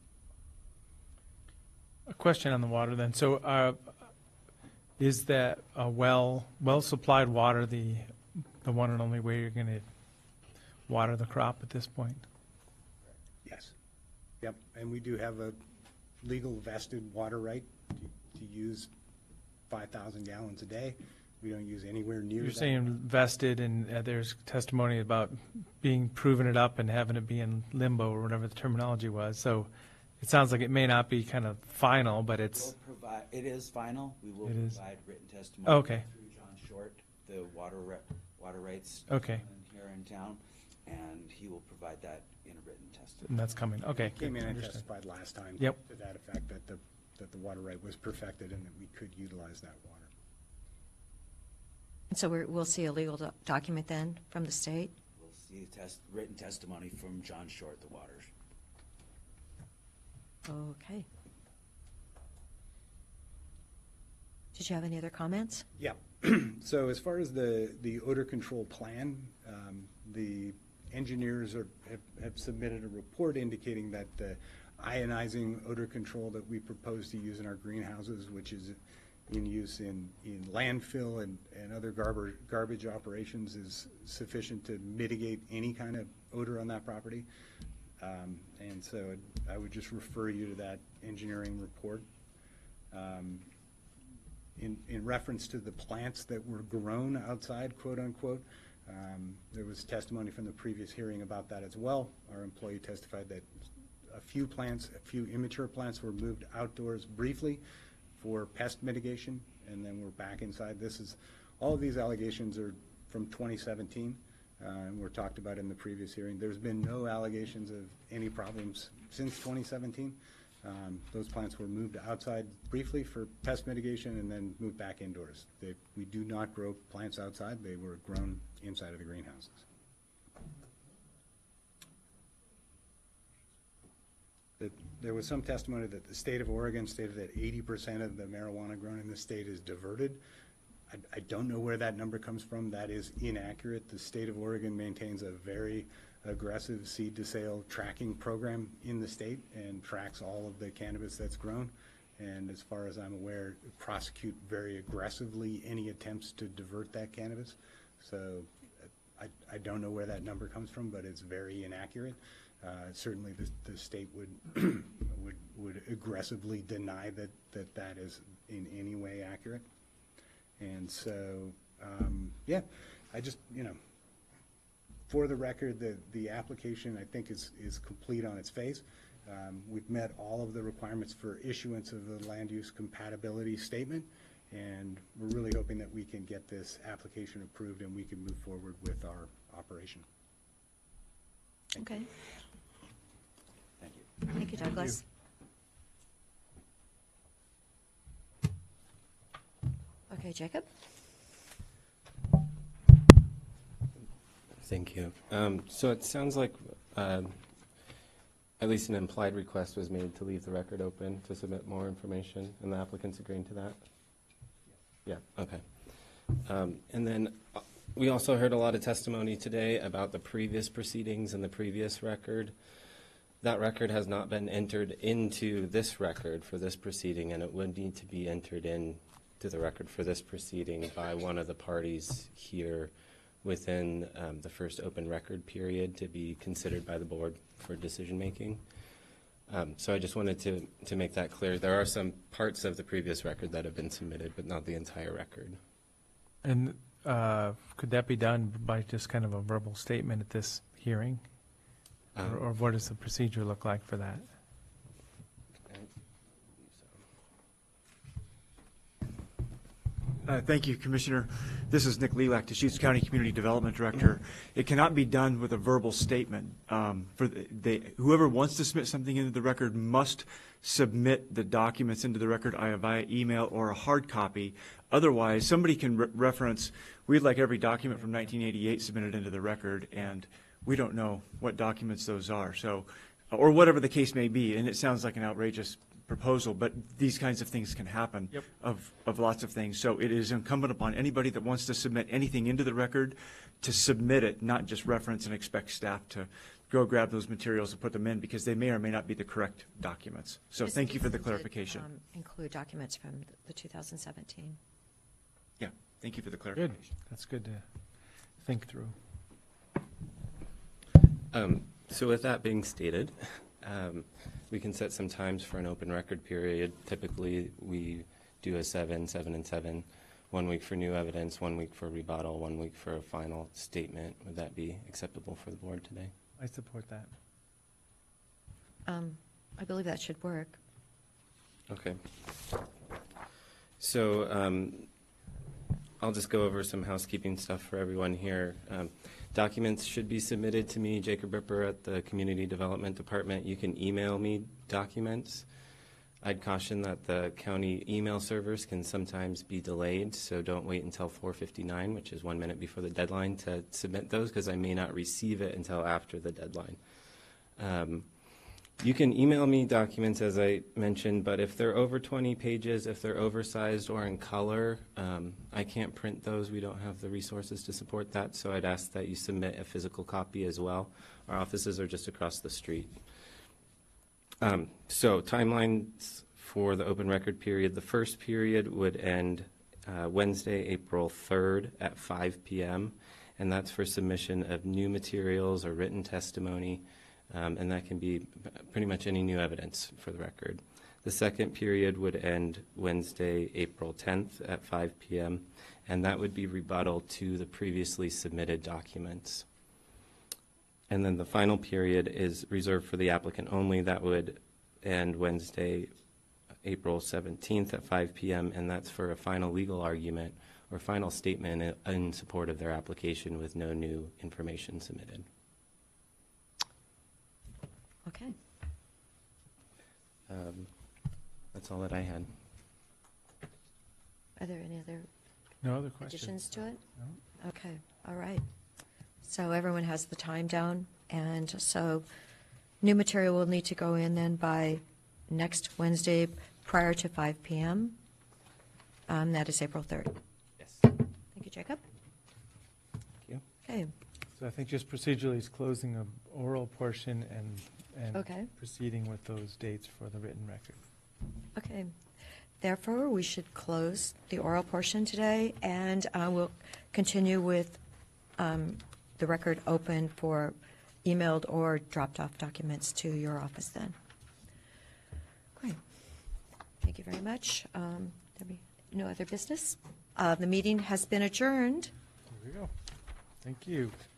A question on the water then. So is that well-supplied water the one and only way you're going to water the crop at this point? Yes. Yep. And we do have a legal vested water right to use 5,000 gallons a day. We don't use anywhere near that. You're saying vested, and there's testimony about being proving it up and having it be in limbo or whatever the terminology was. So it sounds like it may not be kind of final, but it's... It is final. We will provide written testimony through John Short, the water rights here in town, and he will provide that in a written testimony. And that's coming. Okay. He came in and testified last time to that effect, that the water right was perfected and that we could utilize that water. So we'll see a legal document then from the state? We'll see written testimony from John Short, the waters. Okay. Did you have any other comments? Yeah. So as far as the odor control plan, the engineers have submitted a report indicating that the ionizing odor control that we propose to use in our greenhouses, which is in use in landfill and other garbage operations, is sufficient to mitigate any kind of odor on that property. And so I would just refer you to that engineering report. In reference to the plants that were grown outside, quote unquote, there was testimony from the previous hearing about that as well. Our employee testified that a few immature plants were moved outdoors briefly for pest mitigation, and then we're back inside. All of these allegations are from 2017. And were talked about in the previous hearing. There's been no allegations of any problems since 2017. Those plants were moved outside briefly for pest mitigation and then moved back indoors. We do not grow plants outside. They were grown inside of the greenhouses. There was some testimony that the state of Oregon stated that 80% of the marijuana grown in the state is diverted. I don't know where that number comes from. That is inaccurate. The state of Oregon maintains a very aggressive seed-to-sale tracking program in the state and tracks all of the cannabis that's grown. And as far as I'm aware, prosecute very aggressively any attempts to divert that cannabis. So I don't know where that number comes from, but it's very inaccurate. Certainly the state would aggressively deny that is in any way accurate. And so, I just, for the record, the application, I think, is complete on its face. We've met all of the requirements for issuance of the land use compatibility statement, and we're really hoping that we can get this application approved and we can move forward with our operation. Okay. Thank you. Thank you, Douglas. Okay, Jacob? Thank you. So it sounds like at least an implied request was made to leave the record open to submit more information, and the applicant's agreeing to that? Yeah, okay. And then we also heard a lot of testimony today about the previous proceedings and the previous record. That record has not been entered into this record for this proceeding, and it would need to be entered into the record for this proceeding by one of the parties here within the first open record period to be considered by the board for decision making. So I just wanted to make that clear. There are some parts of the previous record that have been submitted, but not the entire record. And could that be done by just kind of a verbal statement at this hearing? Or what does the procedure look like for that? Thank you, Commissioner. This is Nick Lelak, Deschutes County Community Development Director. It cannot be done with a verbal statement. Whoever wants to submit something into the record must submit the documents into the record either via email or a hard copy. Otherwise, somebody can reference, we'd like every document from 1988 submitted into the record, and we don't know what documents those are. So, or whatever the case may be, and it sounds like an outrageous proposal, but these kinds of things can happen. Yep. of lots of things. So it is incumbent upon anybody that wants to submit anything into the record to submit it, not just reference and expect staff to go grab those materials and put them in, because they may or may not be the correct documents. So thank you for the clarification. Include documents from the 2017. Yeah, thank you for the clarification. Good. That's good to think through. So with that being stated, we can set some times for an open record period. Typically, we do a 7, 7, and 7. 1 week for new evidence, 1 week for rebuttal, 1 week for a final statement. Would that be acceptable for the board today? I support that. I believe that should work. Okay. So I'll just go over some housekeeping stuff for everyone here. Documents should be submitted to me, Jacob Ripper, at the Community Development Department. You can email me documents. I'd caution that the county email servers can sometimes be delayed, so don't wait until 4:59, which is 1 minute before the deadline, to submit those, because I may not receive it until after the deadline. You can email me documents, as I mentioned, but if they're over 20 pages, if they're oversized or in color, I can't print those. We don't have the resources to support that, so I'd ask that you submit a physical copy as well. Our offices are just across the street. So timelines for the open record period. The first period would end Wednesday, April 3rd at 5 p.m., and that's for submission of new materials or written testimony. And that can be pretty much any new evidence for the record. The second period would end Wednesday, April 10th at 5 p.m., and that would be rebuttal to the previously submitted documents. And then the final period is reserved for the applicant only. That would end Wednesday, April 17th at 5 p.m., and that's for a final legal argument or final statement in support of their application with no new information submitted. Okay. That's all that I had. Are there any other No other questions? additions to it? No. Okay, all right. So everyone has the time down, and so new material will need to go in then by next Wednesday prior to 5 p.m. That is April 3rd. Yes. Thank you, Jacob. Thank you. Okay. So I think just procedurally is closing the oral portion and Okay. proceeding with those dates for the written record. Okay. Therefore, we should close the oral portion today, and we'll continue with the record open for emailed or dropped-off documents to your office then. Great. Thank you very much. There be no other business. The meeting has been adjourned. Here we go. Thank you.